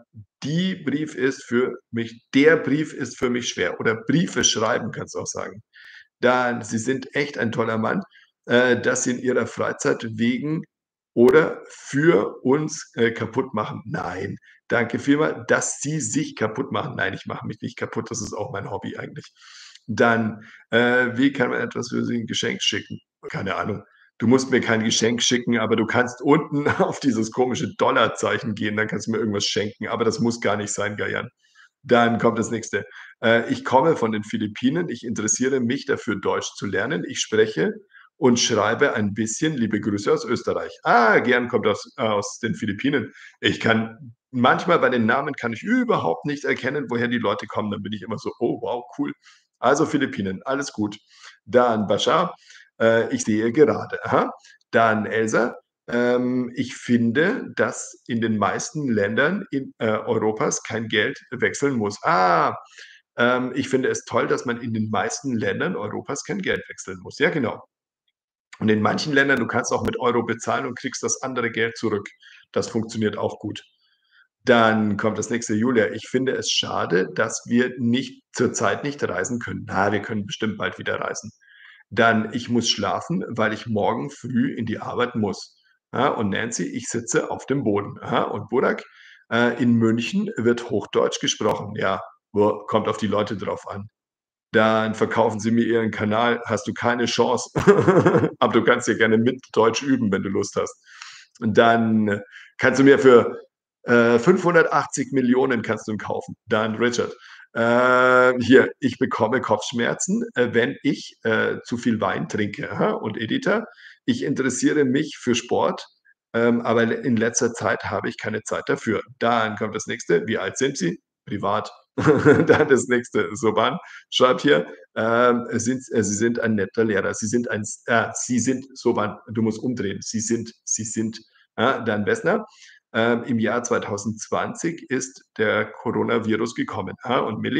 der Brief ist für mich schwer. Oder Briefe schreiben, kannst du auch sagen. Dann, Sie sind echt ein toller Mann, dass Sie in Ihrer Freizeit wegen oder für uns kaputt machen. Nein, danke vielmals, dass Sie sich kaputt machen. Nein, ich mache mich nicht kaputt, das ist auch mein Hobby eigentlich. Dann, wie kann man etwas für Sie ein Geschenk schicken? Keine Ahnung. Du musst mir kein Geschenk schicken, aber du kannst unten auf dieses komische Dollarzeichen gehen, dann kannst du mir irgendwas schenken, aber das muss gar nicht sein, Gajan. Dann kommt das nächste. Ich komme von den Philippinen. Ich interessiere mich dafür, Deutsch zu lernen. Ich spreche und schreibe ein bisschen. Liebe Grüße aus Österreich. Gern kommt aus den Philippinen. Ich kann manchmal bei den Namen kann ich überhaupt nicht erkennen, woher die Leute kommen. Dann bin ich immer so, oh wow, cool. Also Philippinen, alles gut. Dann Bashar, ich sehe gerade. Aha. Dann Elsa, ich finde, dass in den meisten Ländern Europas kein Geld wechseln muss. Ich finde es toll, dass man in den meisten Ländern Europas kein Geld wechseln muss. Ja, genau. Und in manchen Ländern, du kannst auch mit Euro bezahlen und kriegst das andere Geld zurück. Das funktioniert auch gut. Dann kommt das nächste, Julia. Ich finde es schade, dass wir zurzeit nicht reisen können. Wir können bestimmt bald wieder reisen. Dann, ich muss schlafen, weil ich morgen früh in die Arbeit muss. Und Nancy, ich sitze auf dem Boden. Und Burak, in München wird Hochdeutsch gesprochen. Ja, kommt auf die Leute drauf an. Dann verkaufen sie mir ihren Kanal, hast du keine Chance. Aber du kannst ja gerne mit Deutsch üben, wenn du Lust hast. Und dann kannst du mir für 580 Millionen kannst du ihn kaufen. Dann Richard. Hier, ich bekomme Kopfschmerzen, wenn ich zu viel Wein trinke. Aha. Und Editha, ich interessiere mich für Sport, aber in letzter Zeit habe ich keine Zeit dafür. Dann kommt das nächste. Wie alt sind Sie? Privat. Dann das nächste. Soban schreibt hier, Sie sind ein netter Lehrer. Sie sind, Soban, du musst umdrehen. Sie sind. Dann Wessner. Im Jahr 2020 ist der Coronavirus gekommen. Und Milli,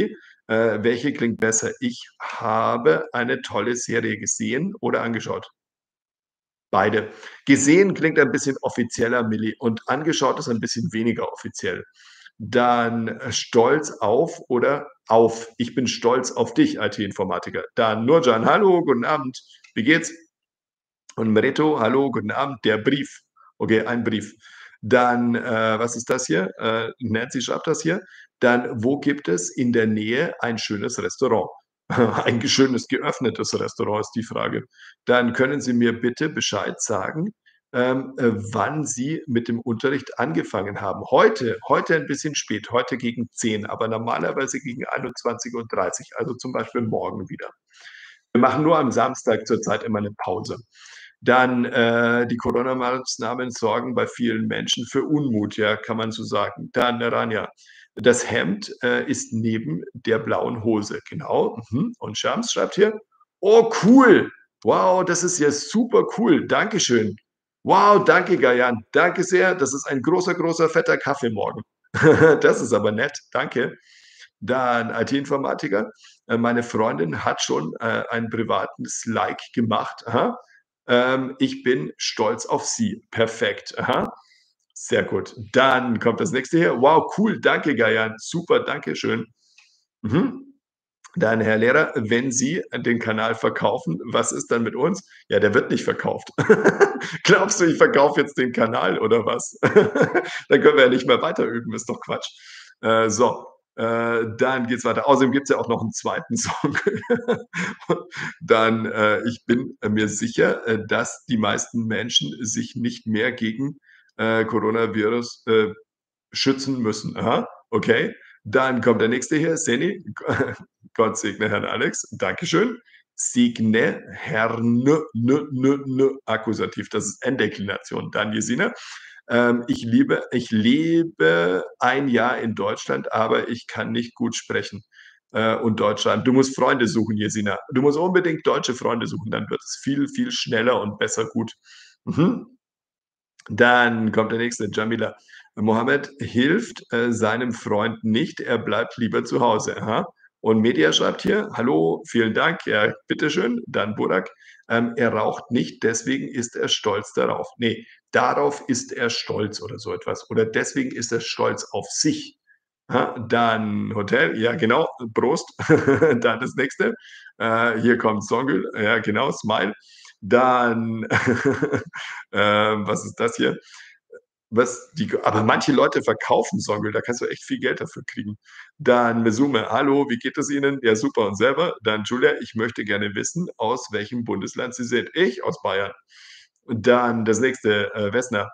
Welche klingt besser? Ich habe eine tolle Serie gesehen oder angeschaut. Beide. Gesehen klingt ein bisschen offizieller, Milli, und angeschaut ist ein bisschen weniger offiziell. Dann, stolz auf oder auf. Ich bin stolz auf dich, IT-Informatiker. Dann Nurcan: „Hallo, guten Abend. Wie geht's?" Und Mreto: „Hallo, guten Abend. Der Brief." Okay, ein Brief. Dann, was ist das hier? Nancy schreibt das hier. Dann: „Wo gibt es in der Nähe ein schönes Restaurant?" Ein schönes geöffnetes Restaurant ist die Frage. Dann: „Können Sie mir bitte Bescheid sagen, wann Sie mit dem Unterricht angefangen haben?" Heute ein bisschen spät, heute gegen 10, aber normalerweise gegen 21:30, also zum Beispiel morgen wieder. Wir machen nur am Samstag zurzeit immer 'ne Pause. Dann, die Corona-Maßnahmen sorgen bei vielen Menschen für Unmut, ja, kann man so sagen. Dann Rania: „Das Hemd, ist neben der blauen Hose." Genau, mhm. Und Shams schreibt hier: „Oh, cool. Wow, das ist ja super cool. Dankeschön. Wow, danke, Gajan. Danke sehr. Das ist ein großer, großer, fetter Kaffee morgen." Das ist aber nett. Danke. Dann IT-Informatiker: Meine Freundin hat schon, ein privates Like gemacht. Aha. Ich bin stolz auf sie. Perfekt. Aha. Sehr gut. Dann kommt das nächste hier. Wow, cool. Danke, Gajan. Super, danke schön. Mhm. Dann, Herr Lehrer, wenn Sie den Kanal verkaufen, was ist dann mit uns? Ja, der wird nicht verkauft. Glaubst du, ich verkaufe jetzt den Kanal oder was? Dann können wir ja nicht mehr weiter üben, ist doch Quatsch. So, dann geht's weiter. Außerdem gibt's ja auch noch einen zweiten Song. Dann, ich bin mir sicher, dass die meisten Menschen sich nicht mehr gegen, Coronavirus, schützen müssen. Aha, okay. Dann kommt der nächste hier, Seni. Gott segne Herrn Alex. Dankeschön. Segne Herrn Akkusativ. Das ist Enddeklination. Dann Jesina. Ich lebe ein Jahr in Deutschland, aber ich kann nicht gut sprechen. Und Deutschland. Du musst Freunde suchen, Jesina. Du musst unbedingt deutsche Freunde suchen, dann wird es viel, viel schneller und besser gut. Mhm. Dann kommt der nächste, Jamila. Mohammed hilft, seinem Freund nicht, er bleibt lieber zu Hause. Aha. Und Media schreibt hier: „Hallo, vielen Dank." Ja, bitteschön. Dann Burak: „Er raucht nicht, deswegen ist er stolz darauf." Ne, darauf ist er stolz oder so etwas. Oder deswegen ist er stolz auf sich. Aha. Dann Hotel, ja genau, Prost. Dann das nächste. Hier kommt Songül, ja genau, Smile. Dann, was ist das hier? Aber manche Leute verkaufen Songül, da kannst du echt viel Geld dafür kriegen. Dann Mesume: „Hallo, wie geht es Ihnen?" Ja, super und selber? Dann Julia: „Ich möchte gerne wissen, aus welchem Bundesland Sie sind." Ich: „Aus Bayern." Und dann das nächste, Wessner: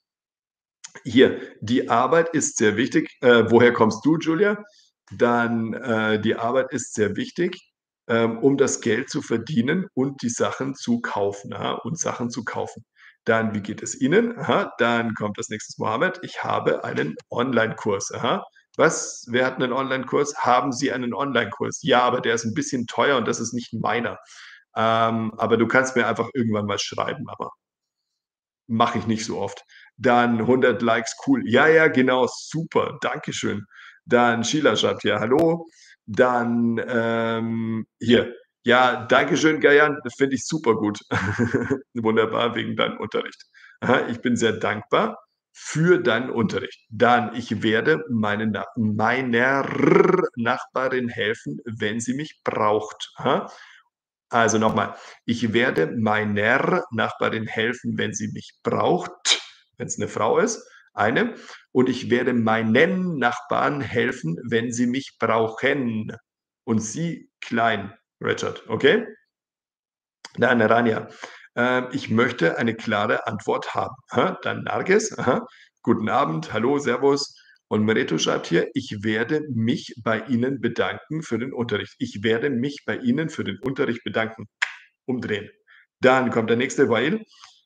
„Hier, die Arbeit ist sehr wichtig." Woher kommst du, Julia? Dann, „Die Arbeit ist sehr wichtig, um das Geld zu verdienen und die Sachen zu kaufen." Aha, und Sachen zu kaufen. Dann: „Wie geht es Ihnen?" Aha, dann kommt als Nächstes Mohammed: „Ich habe einen Onlinekurs." Aha. Was? Wer hat 'nen Onlinekurs? Haben Sie einen Onlinekurs? Ja, aber der ist 'n bisschen teuer und das ist nicht meiner. Aber du kannst mir einfach irgendwann mal schreiben, aber mache ich nicht so oft. Dann 100 Likes, cool. Ja, ja, genau, super, dankeschön. Dann Sheila schreibt hier: „Hallo." Dann, hier: „Ja, dankeschön, Gajan, das finde ich super gut." Wunderbar, wegen deinem Unterricht. Aha, ich bin sehr dankbar für deinen Unterricht. Dann: „Ich werde meiner Nachbarin helfen, wenn sie mich braucht." Aha. Also nochmal: „Ich werde meiner Nachbarin helfen, wenn sie mich braucht", wenn es eine Frau ist, eine. Und ich werde meinen Nachbarn helfen, wenn sie mich brauchen. Und sie klein, Richard, okay? Dann Rania: Ich möchte eine klare Antwort haben." Aha, dann Nargis: Aha, guten Abend, hallo, servus. Und Mereto schreibt hier: „Ich werde mich bei Ihnen bedanken für den Unterricht." Ich werde mich bei Ihnen für den Unterricht bedanken. Umdrehen. Dann kommt der nächste Weil: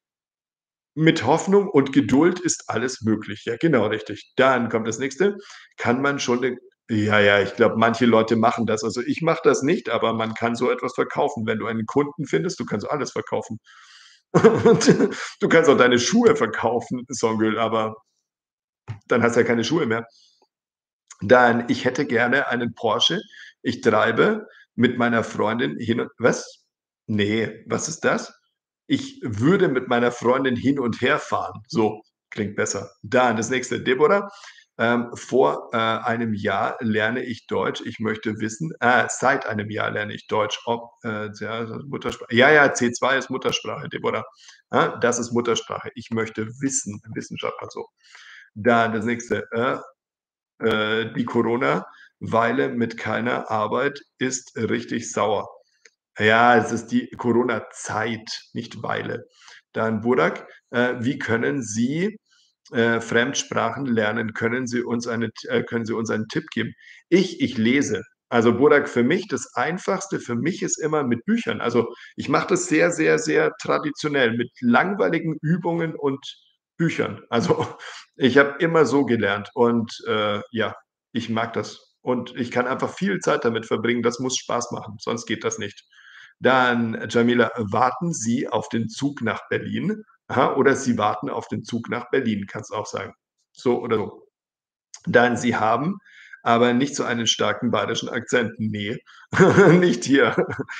„Mit Hoffnung und Geduld ist alles möglich." Ja, genau, richtig. Dann kommt das nächste: „Kann man schon 'ne" Ja, ja, ich glaube, manche Leute machen das. Also, ich mache das nicht, aber man kann so etwas verkaufen. Wenn du einen Kunden findest, du kannst alles verkaufen. Und du kannst auch deine Schuhe verkaufen, Songül, aber dann hast du ja keine Schuhe mehr. Dann: „Ich hätte gerne einen Porsche. Ich treibe mit meiner Freundin hin und was? Ne, was ist das? Ich würde mit meiner Freundin hin und her fahren. So, klingt besser. Dann das nächste, Deborah. Vor, einem Jahr lerne ich Deutsch. Ich möchte wissen seit einem Jahr lerne ich Deutsch, ob, ja, Muttersprache ja, ja, C2 ist Muttersprache, Deborah. Das ist Muttersprache. Ich möchte wissen, Wissenschaft und so. Dann das nächste, die Corona-Weile mit keiner Arbeit ist richtig sauer. Ja, es ist die Corona-Zeit, nicht Weile. Dann Burak, wie können Sie, Fremdsprachen lernen? Können Sie uns einen Tipp geben? Ich lese. Also, Burak, für mich das Einfachste für mich ist immer mit Büchern. Also, ich mache das sehr, sehr, sehr traditionell mit langweiligen Übungen und Büchern. Also, ich habe immer so gelernt und, ja, ich mag das. Und ich kann einfach viel Zeit damit verbringen. Das muss Spaß machen, sonst geht das nicht. Dann, Jamila, warten Sie auf den Zug nach Berlin? Aha, oder Sie warten auf den Zug nach Berlin, kannst auch sagen. So oder so. Dann, Sie haben aber nicht so einen starken bayerischen Akzent. Ne, nicht hier.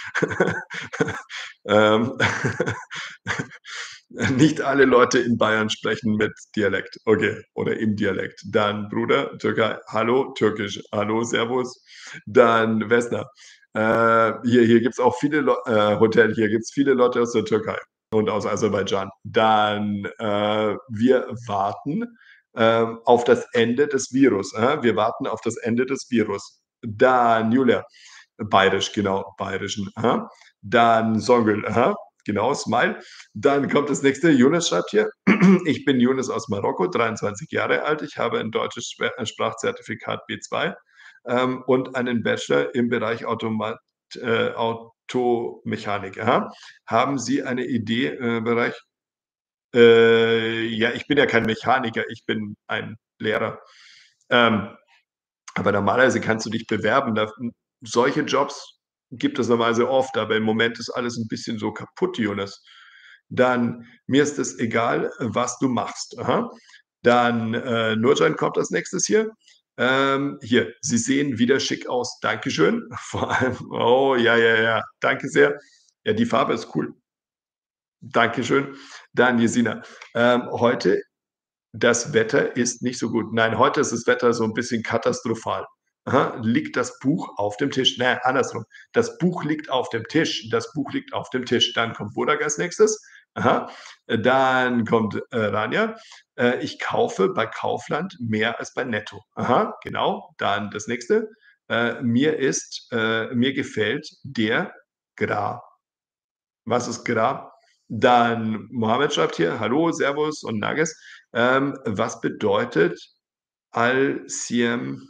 Ähm, nicht alle Leute in Bayern sprechen mit Dialekt, okay, oder im Dialekt. Dann Bruder, Türkei, hallo, Türkisch, hallo, Servus. Dann Vesna, hier gibt's auch viele Hotel, hier gibt's viele Leute aus der Türkei und aus Aserbaidschan. Dann, wir warten, auf das Ende des Virus. Wir warten auf das Ende des Virus. Dann Julia, bayerisch, genau, bayerischen. Aha. Dann Songül, aha, genau, Smile. Dann kommt das nächste. Yunus schreibt hier: „Ich bin Yunus aus Marokko, 23 Jahre alt. Ich habe ein deutsches Sprachzertifikat B2, und einen Bachelor im Bereich Automechanik." Aha. Haben Sie eine Idee, Bereich ja, ich bin ja kein Mechaniker, ich bin ein Lehrer. Ähm, aber normalerweise kannst du dich bewerben. Solche Jobs gibt es normalerweise oft, aber im Moment ist alles ein bisschen so kaputt, Jonas. Dann: „Mir ist es egal, was du machst." Aha. Dann, Nurcan kommt als Nächstes hier. Hier: „Sie sehen wieder schick aus. Dankeschön." Vor allem oh, ja, ja, ja, danke sehr. Ja, die Farbe ist cool. Dankeschön. Dann Jesina: „Heute das Wetter ist nicht so gut." Nein, heute ist das Wetter so 'n bisschen katastrophal. Aha, liegt das Buch auf dem Tisch? Ne, andersrum. Das Buch liegt auf dem Tisch. Das Buch liegt auf dem Tisch. Dann kommt Bodak als Nächstes. Aha. Dann kommt, Rania. „Ich kaufe bei Kaufland mehr als bei Netto." Aha, genau. Dann das Nächste. Mir gefällt der Gras. Was ist Gra? Dann Mohammed schreibt hier: „Hallo, Servus und Nages. Was bedeutet Al-Siem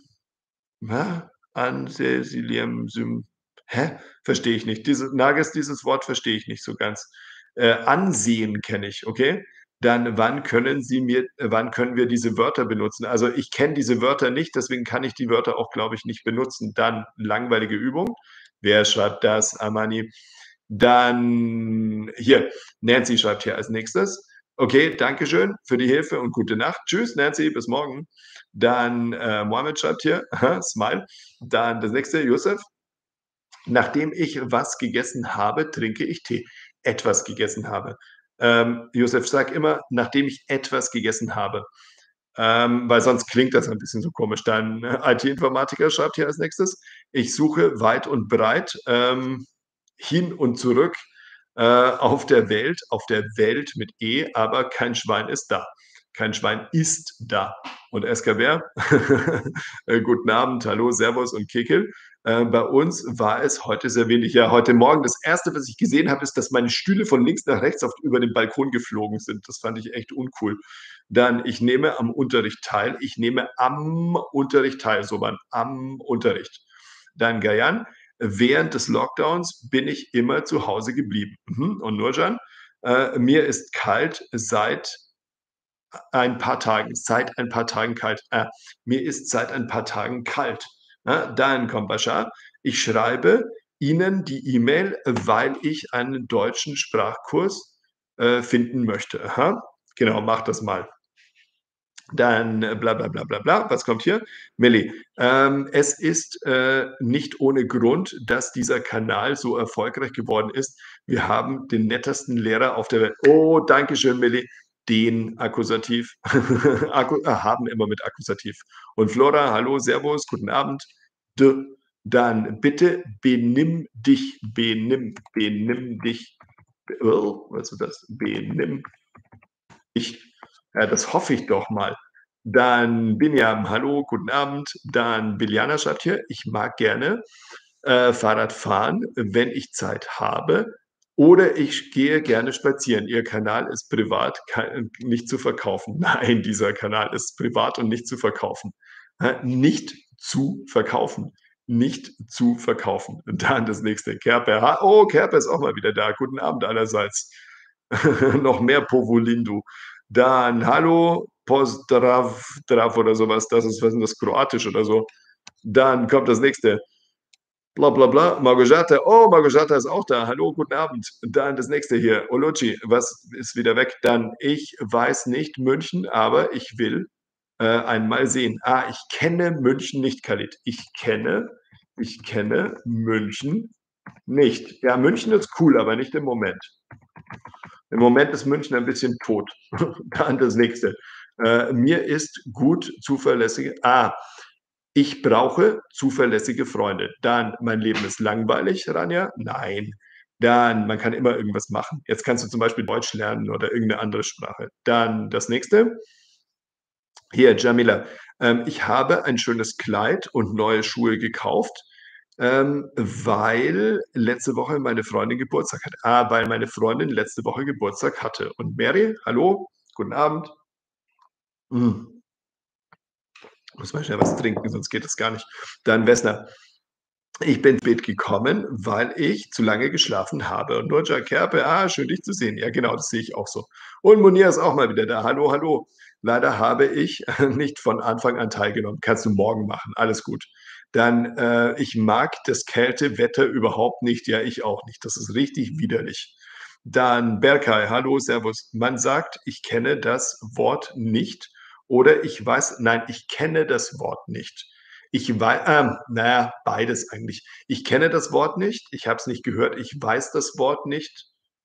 Ansesiliem Sym Verstehe ich nicht. Dieses Wort verstehe ich nicht so ganz. Ansehen kenne ich, okay? Dann, wann können wir diese Wörter benutzen? Also, ich kenne diese Wörter nicht, deswegen kann ich die Wörter auch, glaube ich, nicht benutzen. Dann langweilige Übung. Wer schreibt das? Amani. Dann hier, Nancy schreibt hier als Nächstes: „Okay, danke schön für die Hilfe und gute Nacht. Tschüss, Nancy, bis morgen." Dann, Mohammed schreibt hier, aha, Smile. Dann das nächste, Josef: „Nachdem ich was gegessen habe, trinke ich Tee." Etwas gegessen habe. Josef, sag immer: „Nachdem ich etwas gegessen habe." Weil sonst klingt das ein bisschen so komisch. Dann, IT-Informatiker schreibt hier als Nächstes: „Ich suche weit und breit, hin und zurück, auf der Welt mit E, aber kein Schwein ist da. Kein Schwein ist da." Und Escaber: „Guten Abend, hallo, Servus und Kekel. Bei uns war es heute sehr wenig." Ja, heute Morgen das erste, was ich gesehen habe, ist, dass meine Stühle von links nach rechts auf über den Balkon geflogen sind. Das fand ich echt uncool. Dann: „Ich nehme am Unterricht teil." Ich nehme am Unterricht teil, so beim am Unterricht. Dann Gayan: „Während des Lockdowns bin ich immer zu Hause geblieben." Mhm. Und Nurcan: „Mir ist kalt seit ein paar Tagen kalt. Mir ist seit ein paar Tagen kalt." Dann kommt Bashar: „Ich schreibe Ihnen die E-Mail, weil ich einen deutschen Sprachkurs, finden möchte." Aha, genau, mach das mal. Dann bla bla bla bla bla. Was kommt hier? Milli. Es ist nicht ohne Grund, dass dieser Kanal so erfolgreich geworden ist. Wir haben den nettesten Lehrer auf der Welt. Oh, danke schön, Milli. Den Akkusativ. Haben immer mit Akkusativ. Und Flora, hallo, Servus, guten Abend. Dann bitte benimm dich. Oh, was ist das? Benimm dich. Ja, das hoffe ich doch mal. Dann Binjam, hallo, guten Abend. Dann Biljana schreibt hier, ich mag gerne Fahrrad fahren, wenn ich Zeit habe. Oder ich gehe gerne spazieren. Ihr Kanal ist privat, nicht zu verkaufen. Nein, dieser Kanal ist privat und nicht zu verkaufen. Nicht zu verkaufen. Nicht zu verkaufen. Und dann das nächste. Kerpe. Oh, Kerpe ist auch mal wieder da. Guten Abend allerseits. Noch mehr Povolindu. Dann hallo, Pozdrav drav oder sowas. Das ist, was ist denn das, Kroatisch oder so. Dann kommt das nächste. Bla bla bla. Margojata. Oh, Margojata ist auch da. Hallo, guten Abend. Dann das nächste hier. Oluci, was ist wieder weg? Dann, ich weiß nicht München, aber ich will einmal sehen. Ah, ich kenne München nicht, Khalid. Ich kenne München nicht. Ja, München ist cool, aber nicht im Moment. Im Moment ist München ein bisschen tot. Dann das nächste. Mir ist gut zuverlässige. Ich brauche zuverlässige Freunde. Dann, mein Leben ist langweilig, Rania? Nein. Dann, man kann immer irgendwas machen. Jetzt kannst du zum Beispiel Deutsch lernen oder irgendeine andere Sprache. Dann das nächste. Hier, Jamila. Ich habe ein schönes Kleid und neue Schuhe gekauft, weil letzte Woche meine Freundin Geburtstag hatte. Weil meine Freundin letzte Woche Geburtstag hatte. Und Mary, hallo, guten Abend. Hm, muss mal schnell was trinken, sonst geht das gar nicht. Dann Wessner. Ich bin spät gekommen, weil ich zu lange geschlafen habe. Und Nurja Kerpe, schön dich zu sehen. Ja, genau, das sehe ich auch so. Und Munir ist auch mal wieder da. Hallo, hallo. Leider habe ich nicht von Anfang an teilgenommen. Kannst du morgen machen. Alles gut. Dann, ich mag das Kältewetter überhaupt nicht. Ja, ich auch nicht. Das ist richtig widerlich. Dann Berkay, hallo, Servus. Man sagt, ich kenne das Wort nicht oder ich weiß, nein, ich kenne das Wort nicht. Naja, beides eigentlich. Ich kenne das Wort nicht, ich habe es nicht gehört, ich weiß das Wort nicht.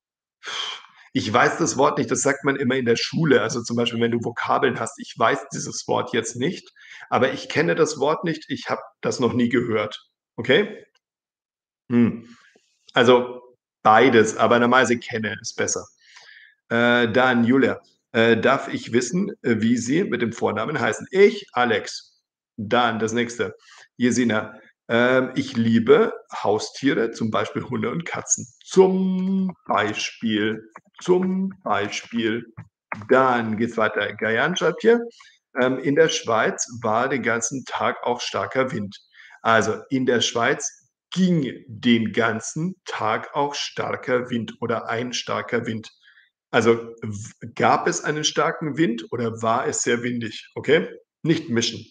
Ich weiß das Wort nicht, das sagt man immer in der Schule. Also zum Beispiel, wenn du Vokabeln hast, ich weiß dieses Wort jetzt nicht, aber ich kenne das Wort nicht, ich habe das noch nie gehört. Okay? Hm. Also beides, aber normalerweise kenne ist besser. Dann Julia. Darf ich wissen, wie Sie mit dem Vornamen heißen? Ich, Alex. Dann das nächste. Jesina. Ich liebe Haustiere, zum Beispiel Hunde und Katzen. Zum Beispiel. Zum Beispiel. Dann geht's weiter. Gajan schreibt hier. In der Schweiz war den ganzen Tag auch starker Wind. Also in der Schweiz ging den ganzen Tag auch starker Wind oder ein starker Wind. Also, gab es einen starken Wind oder war es sehr windig? Okay? Nicht mischen.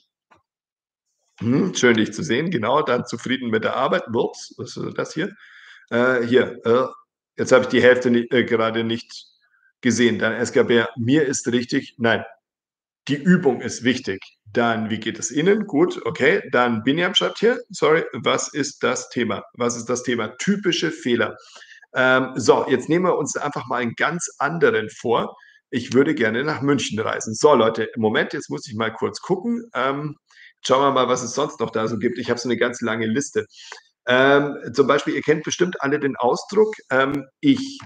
Schön, dich zu sehen. Genau, dann zufrieden mit der Arbeit. Ups, was ist das hier? Hier, jetzt habe ich die Hälfte gerade nicht gesehen. Dann SGB, mir ist richtig, nein, die Übung ist wichtig. Dann, wie geht es Ihnen? Gut, okay. Dann Binjam schreibt hier, sorry, was ist das Thema? Was ist das Thema? Typische Fehler. So, jetzt nehmen wir uns einfach mal einen ganz anderen vor. Ich würde gerne nach München reisen. So, Leute, im Moment, jetzt muss ich mal kurz gucken. Schauen wir mal, was es sonst noch da so gibt. Ich habe so eine ganz lange Liste. Zum Beispiel, ihr kennt bestimmt alle den Ausdruck, ich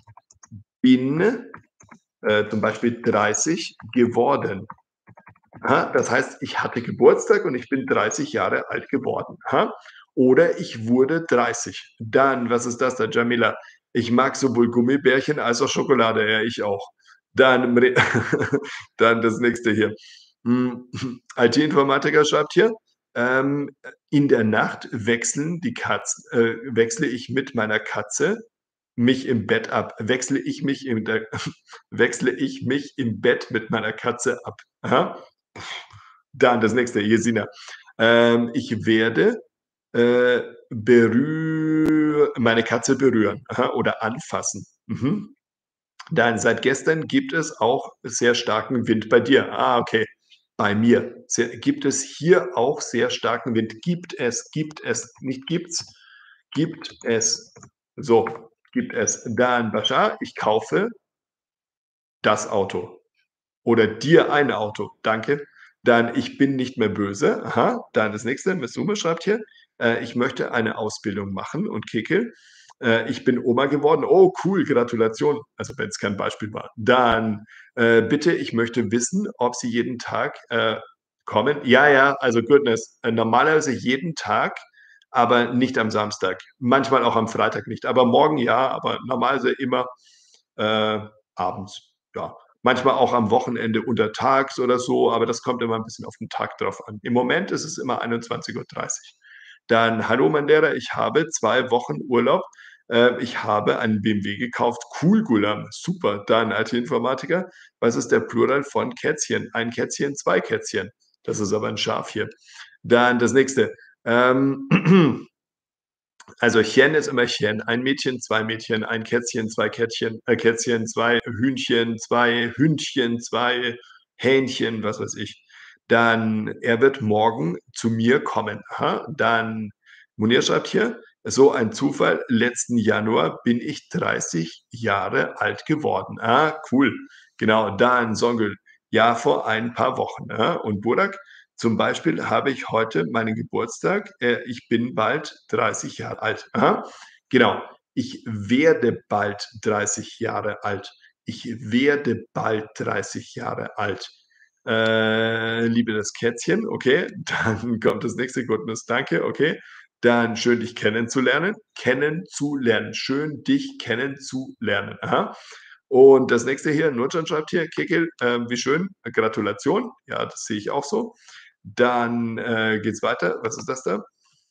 bin zum Beispiel 30 geworden. Das heißt, ich hatte Geburtstag und ich bin 30 Jahre alt geworden. Oder ich wurde 30. Dann, was ist das da, Jamila? Ich mag sowohl Gummibärchen als auch Schokolade. Ja, ich auch. Dann, dann das nächste hier. IT-Informatiker schreibt hier, ähm, in der Nacht wechsle ich mit meiner Katze mich im Bett ab. Wechsle ich mich im Bett mit meiner Katze ab. Aha. Dann das nächste, Jesina. Ich werde meine Katze berühren, aha, oder anfassen. Mhm. Dann seit gestern gibt es auch sehr starken Wind bei dir. Okay. Bei mir gibt es hier auch sehr starken Wind. Gibt es, nicht gibt's, gibt es. So, gibt es. Dann Bashar, ich kaufe das Auto oder dir ein Auto. Danke. Dann ich bin nicht mehr böse. Aha. Dann das nächste, Messume schreibt hier, ich möchte eine Ausbildung machen und Kicke. Ich bin Oma geworden. Oh, cool, Gratulation. Also wenn es kein Beispiel war. Dann bitte, ich möchte wissen, ob Sie jeden Tag kommen. Ja, ja, also Goodness. Normalerweise jeden Tag, aber nicht am Samstag. Manchmal auch am Freitag nicht. Aber morgen ja, aber normalerweise immer äh, abends. Ja. Manchmal auch am Wochenende untertags oder so, aber das kommt immer ein bisschen auf den Tag drauf an. Im Moment ist es immer 21:30 Uhr. Dann: „Hallo Mandera, ich habe 2 Wochen Urlaub. Ich habe einen BMW gekauft.“ Cool, Gulam, super. Dann IT-Informatiker: „Was ist der Plural von Kätzchen?“ Ein Kätzchen, 2 Kätzchen. Das ist aber ein Schaf hier. Dann das nächste. Ähm, also Chen ist immer Chen. Ein Mädchen, 2 Mädchen, ein Kätzchen, 2 Kätzchen, 2 Hühnchen, 2 Hündchen, 2 Hähnchen, was weiß ich. Dann: „Er wird morgen zu mir kommen.“ Aha. Dann Munir schreibt hier: „So ein Zufall, letzten Januar bin ich 30 Jahre alt geworden.“ Ah, cool. Genau. Dann Songül: „Ja, vor ein paar Wochen.“ Aha. Und Burak: zum Beispiel habe ich heute meinen Geburtstag. Ich bin bald 30 Jahre alt. Aha, genau. Ich werde bald 30 Jahre alt. Ich werde bald 30 Jahre alt. Liebe das Kätzchen, okay. Dann kommt das nächste. Goodness, danke, okay. Dann schön dich kennenzulernen. Kennenzulernen. Schön dich kennenzulernen. Aha. Und das nächste hier, Nurcan schreibt hier, Kekil, wie schön, Gratulation. Ja, das sehe ich auch so. Dann geht's weiter. Was ist das da?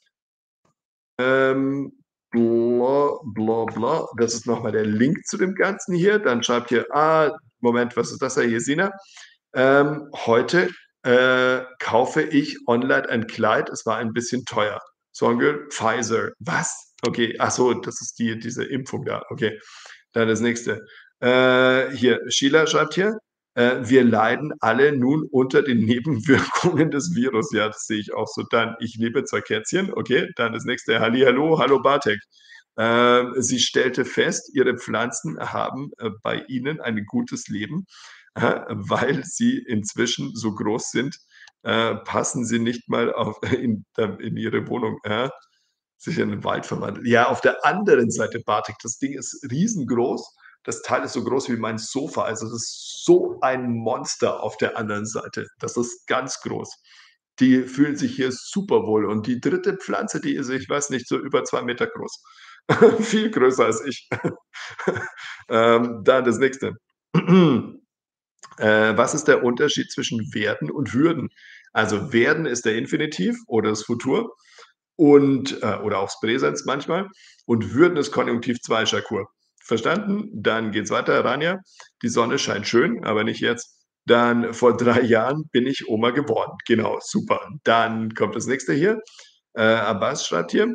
Bla, bla, bla. Das ist nochmal der Link zu dem Ganzen hier. Dann schreibt hier, Moment, was ist das da hier, Sina? Heute kaufe ich online ein Kleid. Es war ein bisschen teuer. Songül, Pfizer. Was? Okay, ach so, das ist diese Impfung da. Okay. Dann das nächste. Hier, Sheila schreibt hier, wir leiden alle nun unter den Nebenwirkungen des Virus. Ja, das sehe ich auch so. Dann, ich liebe 2 Kätzchen. Okay, dann das nächste. Hallihallo, hallo Bartek. Sie stellte fest, ihre Pflanzen haben bei ihnen ein gutes Leben, weil sie inzwischen so groß sind, passen sie nicht mal auf, in ihre Wohnung. Sich in den Wald verwandelt. Ja, auf der anderen Seite, Bartek, das Ding ist riesengroß. Das Teil ist so groß wie mein Sofa. Also, das ist so ein Monster auf der anderen Seite. Das ist ganz groß. Die fühlen sich hier super wohl. Und die dritte Pflanze, die ist, ich weiß nicht, so über 2 Meter groß. Viel größer als ich. Dann das nächste. Was ist der Unterschied zwischen werden und würden? Also werden ist der Infinitiv oder das Futur und oder auch das Präsens manchmal und würden ist Konjunktiv 2, Shakur. Verstanden? Dann geht's weiter, Rania. Die Sonne scheint schön, aber nicht jetzt. Dann vor 3 Jahren bin ich Oma geworden. Genau, super. Dann kommt das nächste hier. Abbas schreibt hier: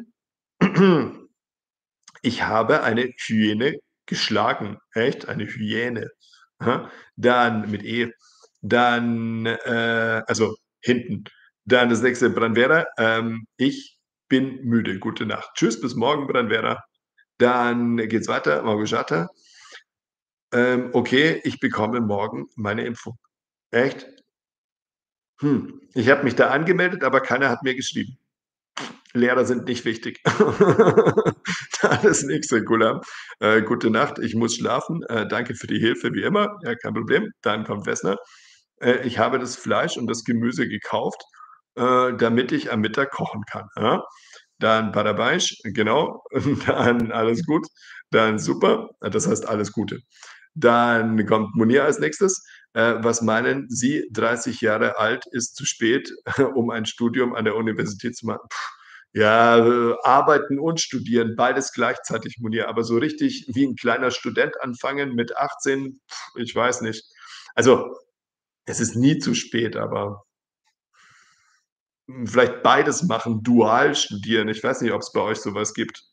„Ich habe eine Hyäne geschlagen.“ Echt? Eine Hyäne? Aha. Dann mit E. Dann, also hinten. Dann das nächste, Branvera. Ich bin müde. Gute Nacht. Tschüss, bis morgen, Branvera. Dann geht's weiter. Małgorzata. Okay, ich bekomme morgen meine Impfung. Echt? Ich habe mich da angemeldet, aber keiner hat mir geschrieben. Lehrer sind nicht wichtig. Dann das nächste, Gulam. Gute Nacht, ich muss schlafen. Danke für die Hilfe, wie immer. Ja, kein Problem. Dann kommt Wessner. Ich habe das Fleisch und das Gemüse gekauft, damit ich am Mittag kochen kann. Ja? Dann Parabéns, genau. Dann alles gut. Dann super. Das heißt alles Gute. Dann kommt Munir als nächstes. Was meinen Sie, 30 Jahre alt ist zu spät, um ein Studium an der Universität zu machen? Ja, arbeiten und studieren, beides gleichzeitig, Munir, aber so richtig wie 'n kleiner Student anfangen mit 18, ich weiß nicht. Also, es ist nie zu spät, aber, vielleicht beides machen, dual studieren. Ich weiß nicht, ob's bei euch so was gibt.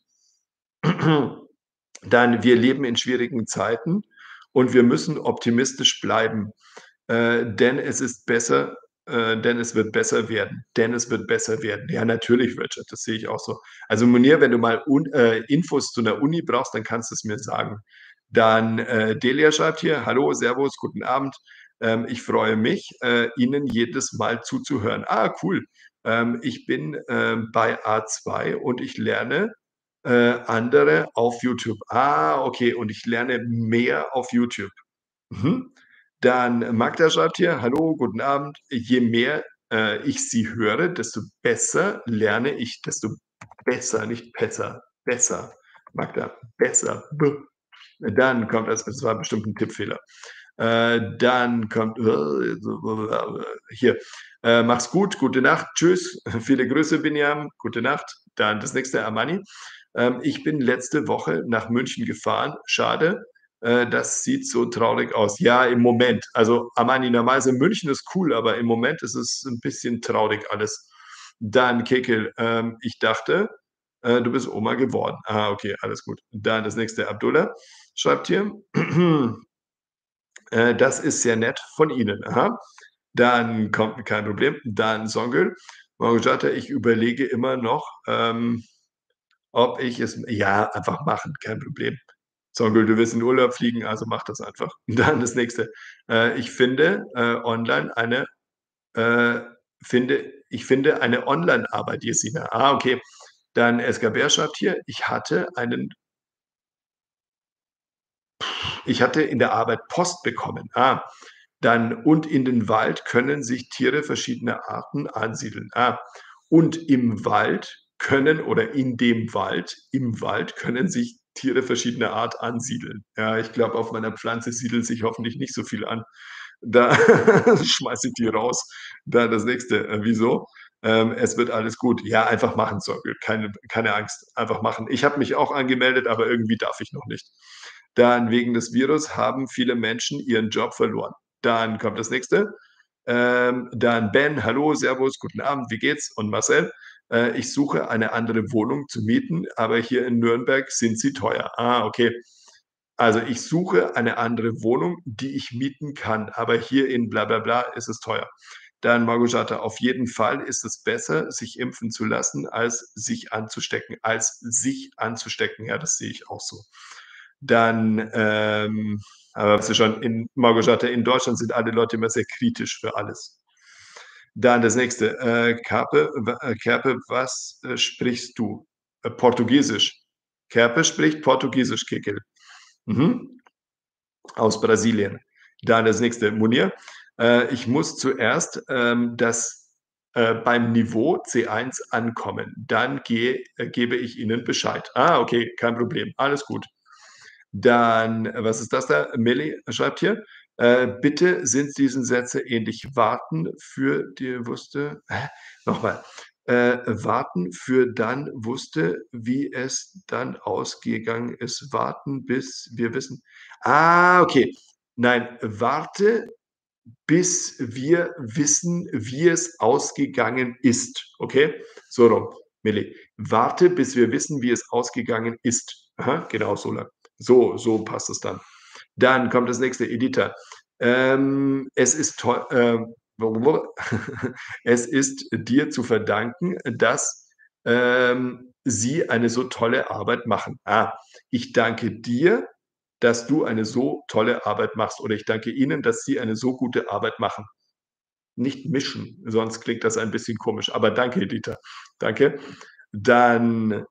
Dann: „Wir leben in schwierigen Zeiten und wir müssen optimistisch bleiben, denn es ist besser denn es wird besser werden. Denn es wird besser werden. Ja, natürlich, Richard, das sehe ich auch so. Also, Munir, wenn du mal Infos zu 'ner Uni brauchst, dann kannst du's mir sagen. Dann, Delia schreibt hier: „Hallo, servus, guten Abend. Ich freue mich, Ihnen jedes Mal zuzuhören.“ Ah, cool. Ich bin, bei A2 und ich lerne, andere auf YouTube. Ah, okay, und ich lerne mehr auf YouTube. Mhm. Dann Magda schreibt hier: „Hallo, guten Abend. Je mehr, ich Sie höre, desto besser lerne ich, desto besser, nicht besser, besser. Magda, besser. B. Dann kommt das war bestimmt 'n Tippfehler. Dann kommt hier, „Mach's gut, gute Nacht, tschüss, viele Grüße, Binyam, gute Nacht.“ Dann das nächste, Amani: „Ich bin letzte Woche nach München gefahren. Schade, das sieht so traurig aus.“ Ja, im Moment. Also, Amani, normalerweise München ist cool, aber im Moment ist es 'n bisschen traurig alles. Dann Kekel: „Ich dachte, du bist Oma geworden.“ Ah, okay, alles gut. Dann das nächste, Abdullah schreibt hier: „Das ist sehr nett von Ihnen.“ Aha. Dann kommt kein Problem. Dann Songül: „Marujata, ich überlege immer noch, ob ich es“ ja, einfach machen, kein Problem. Songül, du willst in Urlaub fliegen, also mach das einfach. Dann das nächste: „Ich finde, online eine äh, ich finde eine Online-Arbeit, Jesina.“ Ah, okay. Dann Escaber schreibt hier: Ich hatte in der Arbeit Post bekommen. Ah, dann und in den Wald können sich Tiere verschiedener Arten ansiedeln. Ah, und im Wald können oder in dem Wald im Wald können sich Tiere verschiedener Art ansiedeln. Ja, ich glaube, auf meiner Pflanze siedelt sich hoffentlich nicht so viel an. Da schmeiße ich die raus. Dann das nächste, wieso? Es wird alles gut. Ja, einfach machen, Sockel. Keine Angst, einfach machen. Ich habe mich auch angemeldet, aber irgendwie darf ich noch nicht. Dann wegen des Virus haben viele Menschen ihren Job verloren. Dann kommt das nächste. Dann Ben, hallo, servus, guten Abend, wie geht's? Und Marcel, ich suche eine andere Wohnung zu mieten, aber hier in Nürnberg sind sie teuer. Ah, okay. Also ich suche eine andere Wohnung, die ich mieten kann, aber hier in bla bla bla ist es teuer. Dann Margojata, auf jeden Fall ist es besser, sich impfen zu lassen, als sich anzustecken. Als sich anzustecken, ja, das sehe ich auch so. Dann, aber weißt du schon, in Margojata, in Deutschland sind alle Leute immer sehr kritisch für alles. Dann das nächste, Kerpe, was, sprichst du? Portugiesisch. Kerpe spricht Portugiesisch, Kekel. Mhm. Aus Brasilien. Dann das nächste, Munir. Ich muss zuerst, beim Niveau C1 ankommen. Dann gebe ich Ihnen Bescheid. Ah, okay, kein Problem. Alles gut. Dann, was ist das da? Milli schreibt hier: „Bitte sind diesen Sätze ähnlich. Warten für die wusste“ Noch mal. „Warten für dann wusste, wie es dann ausgegangen ist. Warten, bis wir wissen“ Ah, okay. Nein, warte, bis wir wissen, wie es ausgegangen ist. Okay? So rum, Milli. Warte, bis wir wissen, wie es ausgegangen ist. Aha, genau so lang. So passt es dann. Dann kommt das nächste, Edita. Es ist toll, es ist dir zu verdanken, dass, Sie eine so tolle Arbeit machen. Ah, ich danke dir, dass du eine so tolle Arbeit machst oder ich danke Ihnen, dass Sie eine so gute Arbeit machen. Nicht mischen, sonst klingt das ein bisschen komisch, aber danke, Edita. Danke. Dann: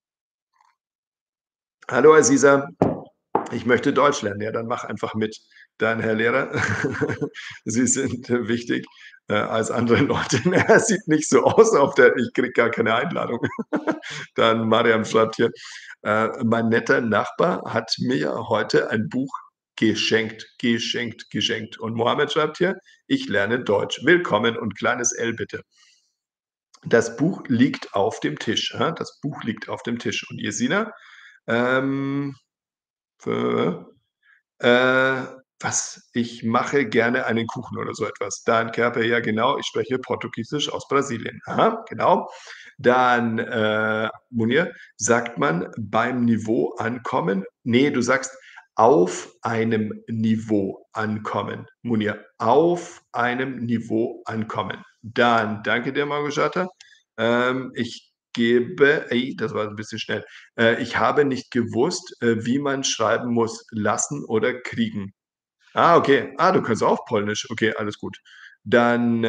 „Hallo Aziza, ich möchte Deutsch lernen.“ Ja, dann mach einfach mit. Dann: „Herr Lehrer, Sie sind wichtig, als andere Leute.“ Er sieht nicht so aus auf der ich kriege gar keine Einladung. Dann Mariam schreibt hier: „Mein netter Nachbar hat mir heute ein Buch geschenkt.“ Und Mohammed schreibt hier: „Ich lerne Deutsch. Willkommen und kleines L bitte.“ Das Buch liegt auf dem Tisch, das Buch liegt auf dem Tisch. Und Jesina, ähm, für äh, was? Ich mache gerne einen Kuchen oder so etwas. Dann Kerpe, ja genau, ich spreche Portugiesisch aus Brasilien. Aha, genau. Dann, Munir, sagt man beim Niveau ankommen? Ne, du sagst auf einem Niveau ankommen. Munir, auf einem Niveau ankommen. Dann danke dir, Małgorzata. Ich gebe das war ein bisschen schnell. Ich habe nicht gewusst, wie man schreiben muss, lassen oder kriegen. Ah, okay. Ah, du kannst auch Polnisch. Okay, alles gut. Dann,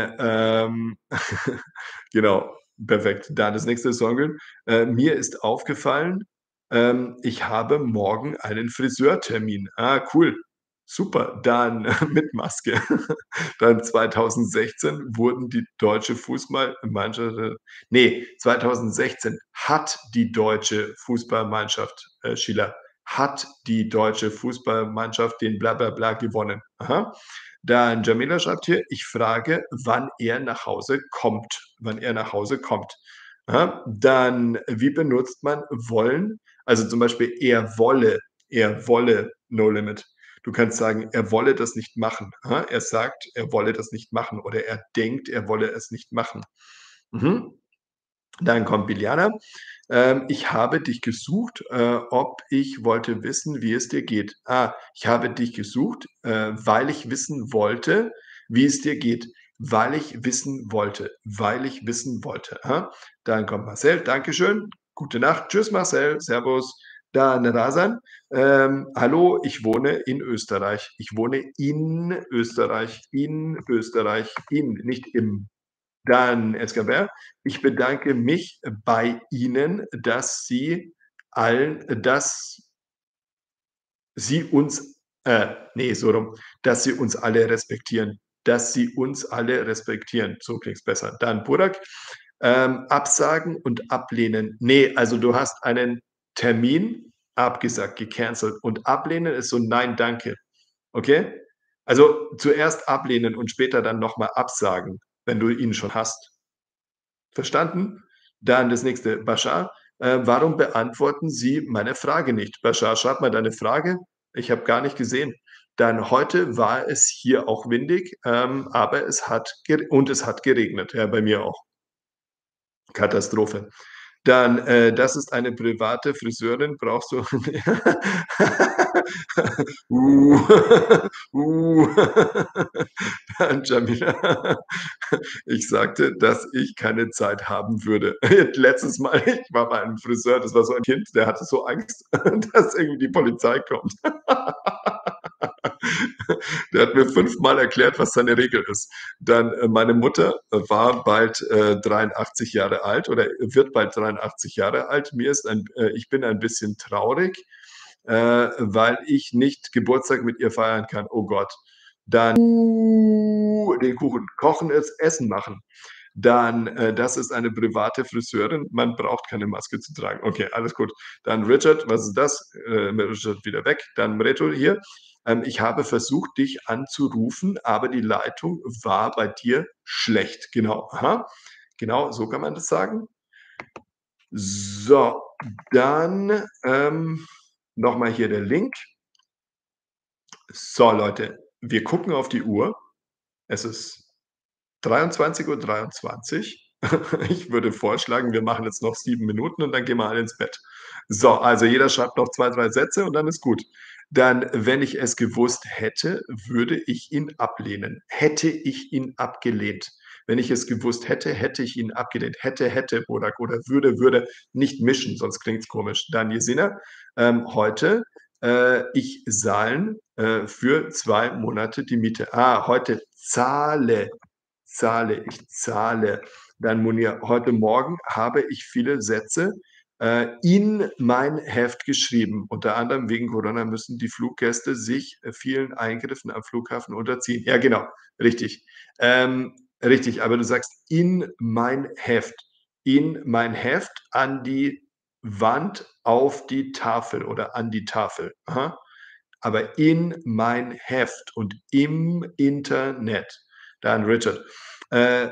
genau, perfekt. Dann das nächste Song. Mir ist aufgefallen, ich habe morgen einen Friseurtermin. Ah, cool. Super. Dann mit Maske. Dann 2016 wurden die deutsche Fußballmannschaft ne, 2016 hat die deutsche Fußballmannschaft, Schiller, hat die deutsche Fußballmannschaft den bla bla bla gewonnen. Aha. Dann Jamila schreibt hier: „Ich frage, wann er nach Hause kommt“, wann er nach Hause kommt. Aha. Dann, wie benutzt man wollen? Also, zum Beispiel er wolle, no limit. Du kannst sagen, er wolle das nicht machen. Aha. Er sagt, er wolle das nicht machen oder er denkt, er wolle es nicht machen. Mhm. Dann kommt Biljana. Ich habe dich gesucht, ob ich wollte wissen, wie es dir geht. Ah, ich habe dich gesucht, weil ich wissen wollte, wie es dir geht. Weil ich wissen wollte. Aha. Dann kommt Marcel. Dankeschön. Gute Nacht. Tschüss, Marcel. Servus. Dann Rasan. Hallo, ich wohne in Österreich. Ich wohne in Österreich, in, nicht im. Dann Escaber: „Ich bedanke mich bei Ihnen, dass Sie uns ne, so rum, dass Sie uns alle respektieren. Dass Sie uns alle respektieren.“ So klingt's besser. Dann Burak: „Absagen und ablehnen.“ Ne, also du hast einen Termin abgesagt, gecancelt und ablehnen ist so „Nein, danke“, okay? Also zuerst ablehnen und später dann noch mal absagen, wenn du ihn schon hast. Verstanden? Dann das nächste, Bashar: „Warum beantworten Sie meine Frage nicht?“ Bashar, schreib mal deine Frage. Ich habe gar nicht gesehen. Dann: „Heute war es hier auch windig, aber es hat geregnet.“ Ja, bei mir auch. Katastrophe. Dann, das ist eine private Friseurin, brauchst du Uh, uh. Dann Jamila: „Ich sagte, dass ich keine Zeit haben würde.“ Letztes Mal, ich war bei einem Friseur, das war so ein Kind, der hatte so Angst, dass irgendwie die Polizei kommt. Der hat mir 5-mal erklärt, was seine Regel ist. Dann, meine Mutter war bald, 83 Jahre alt oder wird bald 83 Jahre alt. Ich bin ein bisschen traurig, weil ich nicht Geburtstag mit ihr feiern kann. Oh Gott. Dann den Kuchen. Kochen ist Essen machen. Dann, das ist eine private Friseurin, man braucht keine Maske zu tragen. Okay, alles gut. Dann Richard, was ist das? Richard wieder weg. Dann Reto hier: „Ich habe versucht, dich anzurufen, aber die Leitung war bei dir schlecht.“ Genau, aha. Genau, so kann man das sagen. So, dann, noch mal hier der Link. So, Leute, wir gucken auf die Uhr. Es ist 23:23 Uhr. Ich würde vorschlagen, wir machen jetzt noch 7 Minuten und dann gehen wir alle ins Bett. So, also jeder schreibt noch 2, 3 Sätze und dann ist gut. Dann: „Wenn ich es gewusst hätte, würde ich ihn ablehnen. Hätte ich ihn abgelehnt. Wenn ich es gewusst hätte, hätte ich ihn abgelehnt.“ Hätte, Bodak oder würde, nicht mischen, sonst klingt's komisch. Dann Jesina: „Heute, ich zahlen, für 2 Monate die Miete.“ Ah, heute ich zahle. Dann Munir: „Heute Morgen habe ich viele Sätze, in mein Heft geschrieben. Unter anderem wegen Corona müssen die Fluggäste sich, vielen Eingriffen am Flughafen unterziehen.“ Ja, genau, richtig. Richtig, aber du sagst: „In mein Heft.“ In mein Heft, an die Wand, auf die Tafel oder an die Tafel. Aha. Aber in mein Heft und im Internet. Dann Richard: „Äh,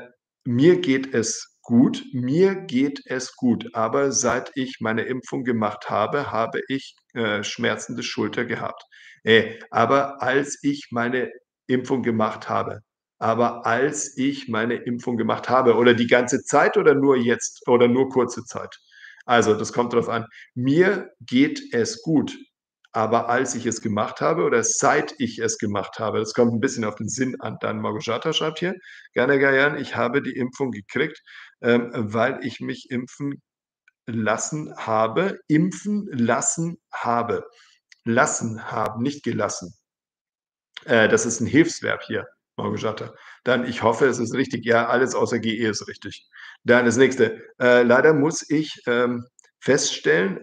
mir geht es gut, aber seit ich meine Impfung gemacht habe, habe ich, schmerzende Schulter gehabt. Aber als ich meine Impfung gemacht habe oder die ganze Zeit oder nur jetzt oder nur kurze Zeit?“ Also, das kommt drauf an. Mir geht es gut, aber als ich es gemacht habe oder seit ich es gemacht habe, das kommt 'n bisschen auf den Sinn an. Dann Małgorzata schreibt hier: „Gerne, Gajan, ich habe die Impfung gekriegt, weil ich mich impfen lassen habe. Lassen haben, nicht gelassen. Das ist 'n Hilfsverb hier, Małgorzata. Dann ich hoffe, es ist richtig. Ja, alles außer GE ist richtig. Dann das Nächste. Leider muss ich, feststellen,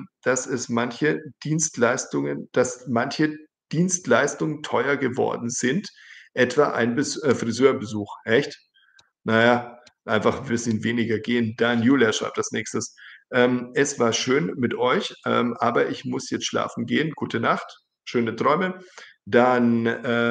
dass manche Dienstleistungen teuer geworden sind, etwa ein Friseurbesuch. Echt? Na ja, einfach 'n bisschen weniger gehen. Dann Julia schreibt als Nächstes: „Es war schön mit euch, aber ich muss jetzt schlafen gehen. Gute Nacht, schöne Träume.“ Dann,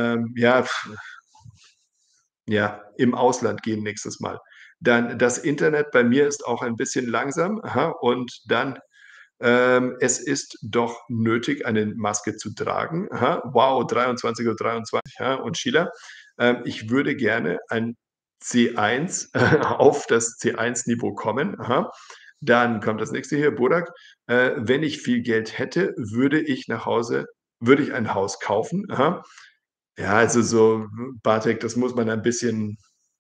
ja, im Ausland gehen nächstes Mal. Dann: „Das Internet bei mir ist auch ein bisschen langsam.“ Aha, und dann, „Es ist doch nötig, eine Maske zu tragen.“ Aha, wow, 23:23 Uhr, ja, und Sheila: „Ich würde gerne ein C1 auf das C1-Niveau kommen.“ Aha. Dann kommt das nächste hier, Burak: „Wenn ich viel Geld hätte, würde ich ein Haus kaufen.“ Aha. Ja, also so, Bartek, das muss man ein bisschen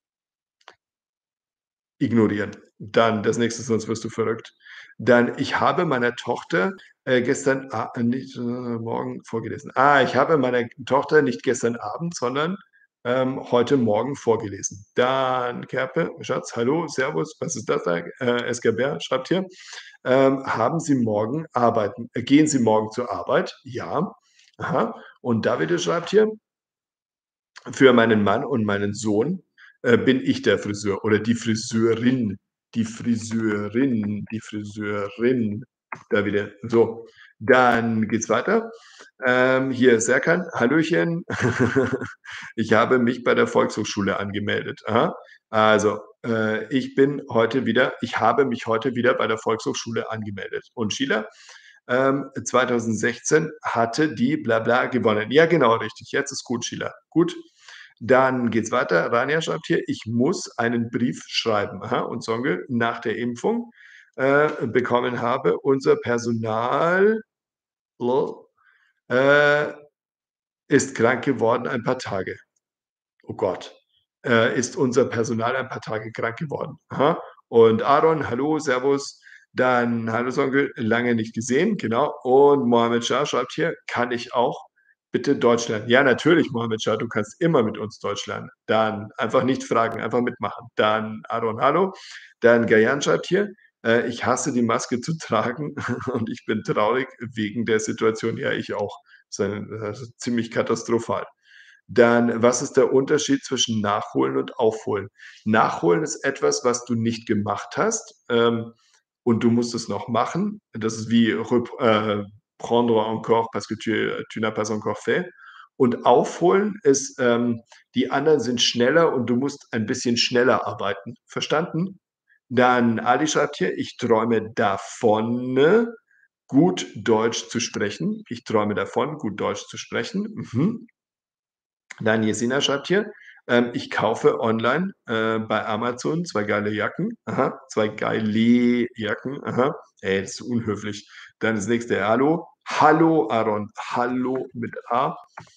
ignorieren. Dann das nächste, sonst wirst du verrückt. Dann: „Ich habe meiner Tochter, gestern a nicht Morgen vorgelesen. Ich habe meiner Tochter nicht gestern Abend, sondern, heute Morgen vorgelesen.“ Dann Kerpe: „Schatz, hallo, servus, was ist das da?“ Escaber schreibt hier: Gehen Sie morgen zur Arbeit?“ „Ja.“ Aha. Und Davide schreibt hier: „Für meinen Mann und meinen Sohn, bin ich der Friseur oder die Friseurin. Die Friseurin. Da wieder so, dann geht's weiter. Hier Serkan: „Hallöchen. Ich habe mich bei der Volkshochschule angemeldet.“ Aha. Also, ich habe mich heute wieder bei der Volkshochschule angemeldet. Und Sheila: 2016 hatte die bla bla gewonnen. Ja, genau, richtig. Jetzt ist gut, Sheila. Gut. Dann geht's weiter. Rania schreibt hier: „Ich muss einen Brief schreiben.“ Aha. Und Songül: „Nach der Impfung, bekommen habe, unser Personal äh, ist krank geworden ein paar Tage.“ Oh Gott. Ist unser Personal ein paar Tage krank geworden. Aha. Und Aaron: „Hallo, servus.“ Dann: „Hallo Songül, lange nicht gesehen.“ Genau. Und Mohammed Shah schreibt hier: „Kann ich auch bitte Deutsch lernen?“ Ja, natürlich, Mohammed Shah, du kannst immer mit uns Deutsch lernen. Dann einfach nicht fragen, einfach mitmachen. Dann Aaron: „Hallo.“ Dann Gajan schreibt hier: „Ich hasse die Maske zu tragen und ich bin traurig wegen der Situation.“ Ja, ich auch. Ziemlich katastrophal. Dann: „Was ist der Unterschied zwischen Nachholen und Aufholen?“ Nachholen ist etwas, was du nicht gemacht hast, und du musst es noch machen. Das ist wie prendre encore parce que tu n'as pas encore fait. Und Aufholen ist, die anderen sind schneller und du musst ein bisschen schneller arbeiten. Verstanden? Dann Ali schreibt hier: „Ich träume davon, gut Deutsch zu sprechen.“ Ich träume davon, gut Deutsch zu sprechen. Mhm. Dann Jesina schreibt hier: „Ich kaufe online, bei Amazon 2 geile Jacken.“ Aha, 2 geile Jacken. Aha. Ey, das ist unhöflich. Dann das nächste: „Hallo.“ Hallo Aaron. Hallo mit A.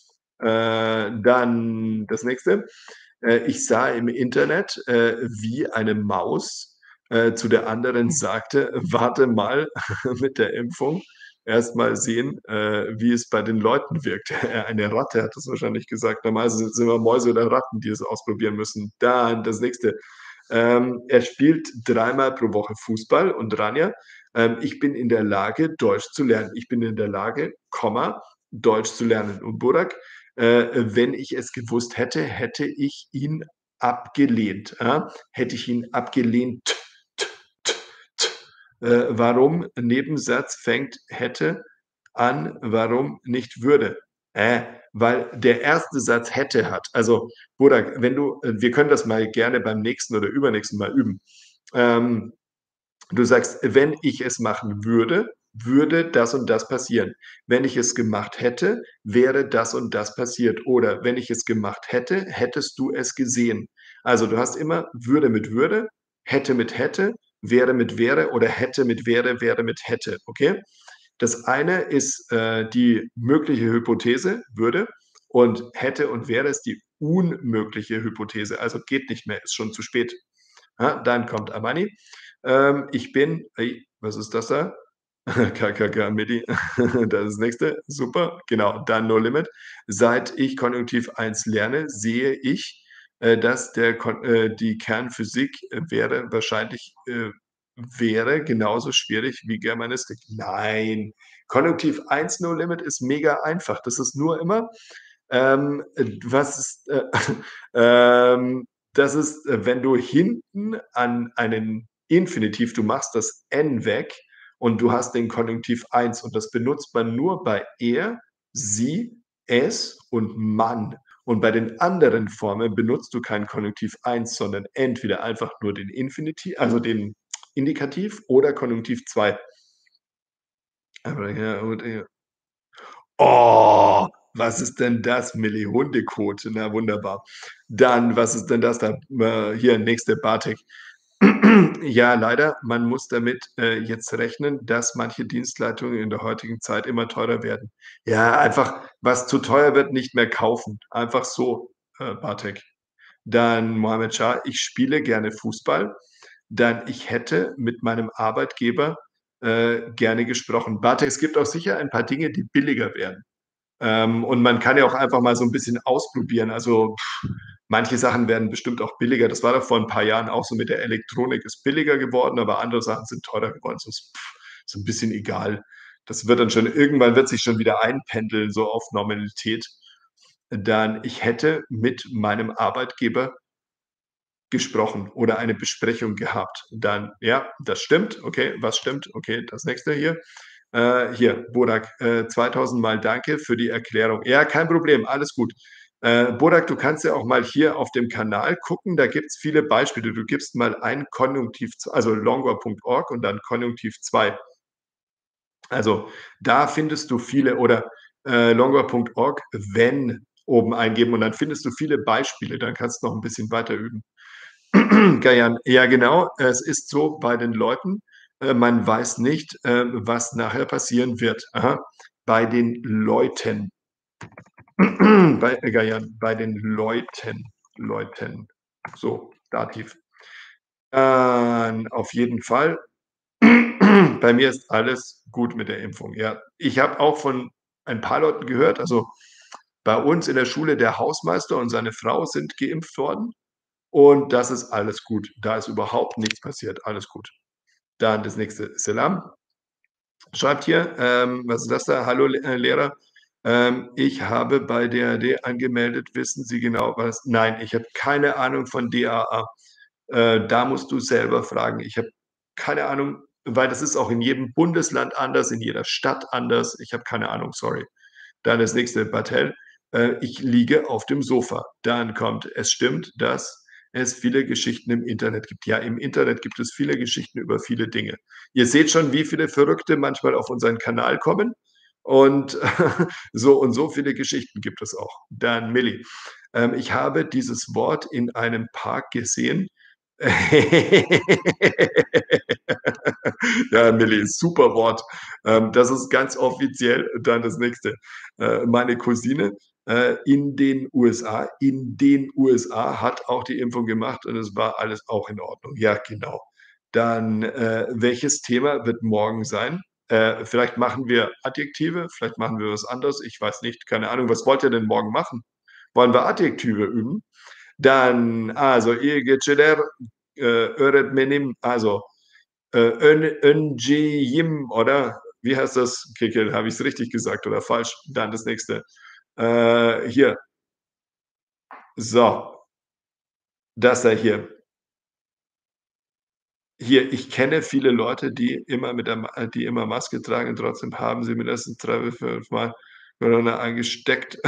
Dann das nächste: „Ich sah im Internet, wie eine Maus, zu der anderen sagte: ‚Warte mal mit der Impfung. Erst mal sehen, wie es bei den Leuten wirkt.'“ Eine Ratte hat das wahrscheinlich gesagt. Normalerweise sind wir Mäuse oder Ratten, die es ausprobieren müssen. Dann das nächste: „Er spielt dreimal pro Woche Fußball.“ Und Rania: „Ich bin in der Lage, Deutsch zu lernen. Ich bin in der Lage, Deutsch zu lernen.“ Und Burak: „Wenn ich es gewusst hätte, hätte ich ihn abgelehnt.“ Hätte ich ihn abgelehnt. Warum Nebensatz fängt hätte an, warum nicht würde? Weil der erste Satz hätte hat. Also, Burak, wenn du wir können das mal gerne beim nächsten oder übernächsten Mal üben. Ähm, Du sagst: „Wenn ich es machen würde, würde das und das passieren. Wenn ich es gemacht hätte, wäre das und das passiert.“ Oder: „Wenn ich es gemacht hätte, hättest du es gesehen.“ Also, du hast immer würde, hätte mit hätte, wäre mit wäre oder hätte mit wäre, wäre mit hätte, okay? Das eine ist, die mögliche Hypothese, würde, und hätte und wäre es die unmögliche Hypothese, also geht nicht mehr, ist schon zu spät. Ja, dann kommt Amani. Ich bin was ist das da? KKK Midi, das ist das Nächste. Super, genau, dann No Limit. Seit ich Konjunktiv 1 lerne, sehe ich, dass die Kernphysik wäre genauso schwierig wie Germanistik. Nein, Konjunktiv 1 No Limit ist mega einfach. Das ist nur immer, was ist, ähm, das ist, wenn du hinten an einen Infinitiv du machst das N weg und du hast den Konjunktiv 1 und das benutzt man nur bei er, sie, es und man. Und bei den anderen Formen benutzt du kein Konjunktiv 1, sondern entweder einfach nur den Infinitiv, also den Indikativ oder Konjunktiv 2. Aber ja, und, oh, was ist denn das? Millihundekot. Na wunderbar. Dann, was ist denn das da? Hier, nächste Bartek. Ja, leider, man muss damit, jetzt rechnen, dass manche Dienstleistungen in der heutigen Zeit immer teurer werden. Ja, einfach, was zu teuer wird, nicht mehr kaufen. Einfach so, Bartek. Dann Mohammed Schah: „Ich spiele gerne Fußball.“ Dann: „Ich hätte mit meinem Arbeitgeber, gerne gesprochen.“ Bartek, es gibt auch sicher ein paar Dinge, die billiger werden. Und man kann ja auch einfach mal so 'n bisschen ausprobieren. Also, manche Sachen werden bestimmt auch billiger. Das war doch vor 'n paar Jahren auch so mit der Elektronik, ist billiger geworden, aber andere Sachen sind teurer geworden. So ist so 'n bisschen egal. Das wird dann schon irgendwann wird sich schon wieder einpendeln, so auf Normalität. Dann: „Ich hätte mit meinem Arbeitgeber gesprochen oder eine Besprechung gehabt.“ Dann: „Ja, das stimmt.“ Okay, was stimmt? Okay, das nächste hier. Hier, Bodak, 2000 Mal danke für die Erklärung. Ja, kein Problem, alles gut. Bodak, du kannst ja auch mal hier auf dem Kanal gucken, da gibt's viele Beispiele. Du gibst mal ein Konjunktiv also longor.org und dann Konjunktiv 2. Also, da findest du viele oder, longor.org, wenn oben eingeben und dann findest du viele Beispiele, dann kannst du noch 'n bisschen weiter üben. Gajan, ja genau, es ist so bei den Leuten, man weiß nicht, was nachher passieren wird. Aha. Bei den Leuten. Bei Gajan, bei den Leuten. So, Dativ. Auf jeden Fall. Bei mir ist alles gut mit der Impfung, ja. Ich habe auch von ein paar Leuten gehört, also, bei uns in der Schule der Hausmeister und seine Frau sind geimpft worden und das ist alles gut. Da ist überhaupt nichts passiert, alles gut. Dann das nächste, Selam schreibt hier, was ist das da? „Hallo Lehrer, ich habe bei DAAD angemeldet. Wissen Sie genau was?“ Nein, ich habe keine Ahnung von DAA. Da musst du selber fragen. Ich habe keine Ahnung, weil das ist auch in jedem Bundesland anders, in jeder Stadt anders. Ich habe keine Ahnung, sorry. Dann das nächste, Bartell. Ich liege auf dem Sofa. Dann kommt, es stimmt, dass es viele Geschichten im Internet gibt. Ja, im Internet gibt es viele Geschichten über viele Dinge. Ihr seht schon, wie viele Verrückte manchmal auf unseren Kanal kommen. Und so und so viele Geschichten gibt es auch. Dann Milli. Ich habe dieses Wort in einem Park gesehen. Ja, Milli, super Wort. Das ist ganz offiziell. Dann das nächste. Meine Cousine, in den USA hat auch die Impfung gemacht und es war alles auch in Ordnung. Ja, genau. Dann, welches Thema wird morgen sein? Vielleicht machen wir Adjektive, vielleicht machen wir was anderes. Ich weiß nicht, keine Ahnung. Was wollt ihr denn morgen machen? Wollen wir Adjektive üben? Dann, also, iyi geceler, öğretmenim, also, önceyim, oder? Wie heißt das? Kickel, habe ich's richtig gesagt oder falsch? Dann das nächste. Hier. So, das da hier. Hier, ich kenne viele Leute, die immer Maske tragen und trotzdem haben sie mindestens 3 bis 5 Mal Corona angesteckt.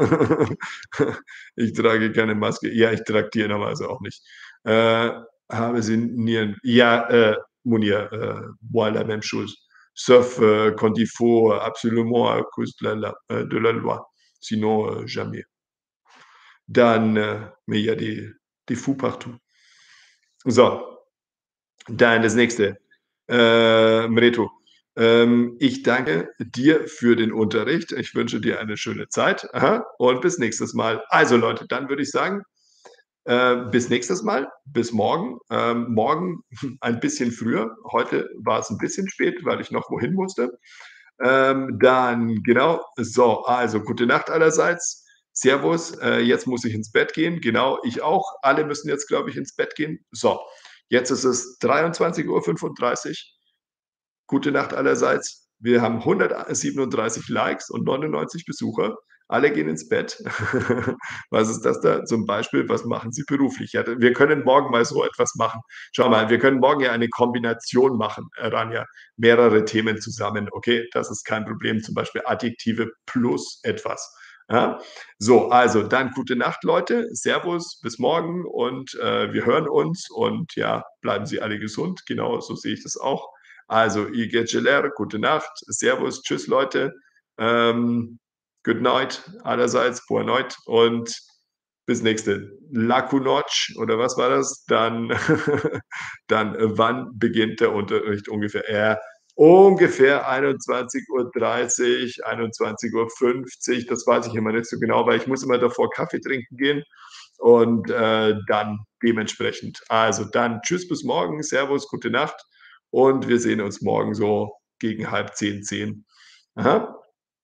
Ich trage keine Maske. Ja, ich trage die normalerweise auch nicht. Äh, habe sie Nieren ja, Munir, moi la même chose, sauf, quand il faut absolument à cause de la loi. Sinon, jamais. Dann, mais il y a des fous partout. So. Dann das nächste. Mreto. Ich danke dir für den Unterricht. Ich wünsche dir eine schöne Zeit. Aha, und bis nächstes Mal. Also Leute, dann würde ich sagen, bis nächstes Mal, bis morgen. Morgen ein bisschen früher. Heute war es ein bisschen spät, weil ich noch wohin musste. Dann genau, so, also gute Nacht allerseits. Servus, jetzt muss ich ins Bett gehen. Genau, ich auch. Alle müssen jetzt, glaube ich, ins Bett gehen. So, jetzt ist es 23:35 Uhr. Gute Nacht allerseits. Wir haben 137 Likes und 99 Besucher. Alle gehen ins Bett. Was ist das da? Zum Beispiel, was machen Sie beruflich? Ja, wir können morgen mal so etwas machen. Schau mal, wir können morgen ja eine Kombination machen, Rania. Mehrere Themen zusammen, okay? Das ist kein Problem. Zum Beispiel Adjektive plus etwas. Ja? So, also dann gute Nacht, Leute. Servus, bis morgen und wir hören uns und ja, bleiben Sie alle gesund. Genau, so sehe ich das auch. Also, I Geceler, gute Nacht, Servus, tschüss Leute, good night allerseits, boa noite und bis nächste. Laku Noc oder was war das? Dann dann, wann beginnt der Unterricht ungefähr? Ungefähr 21:30 21:50, das weiß ich immer nicht so genau, weil ich muss immer davor Kaffee trinken gehen und, dann dementsprechend. Also, dann tschüss, bis morgen, servus, gute Nacht und wir sehen uns morgen so gegen 9:30, 10. Aha.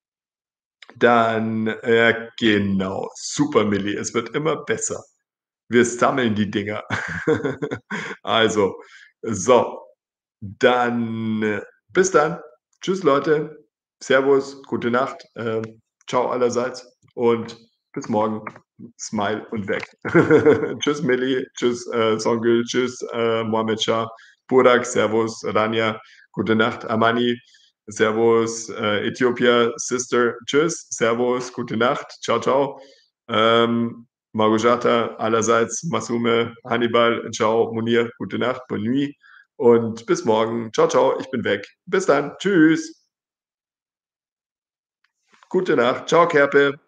Dann genau, super Milli, es wird immer besser. Wir sammeln die Dinger. Also, so, dann bis dann. Tschüss, Leute. Servus, gute Nacht. Tschau allerseits und bis morgen. Smile und weg. Tschüss, Milli. Tschüss, Songül. Tschüss, Mohammed Shah. Burak, Servus, Rania. Gute Nacht, Amani. Servus, Ethiopia, Sister. Tschüss, Servus, gute Nacht. Ciao, ciao. Marujata allerseits, Masume, Hannibal, ciao, Munir, gute Nacht, bonne nuit und bis morgen. Ciao, ciao, ich bin weg. Bis dann. Tschüss. Gute Nacht. Ciao, Kerpe.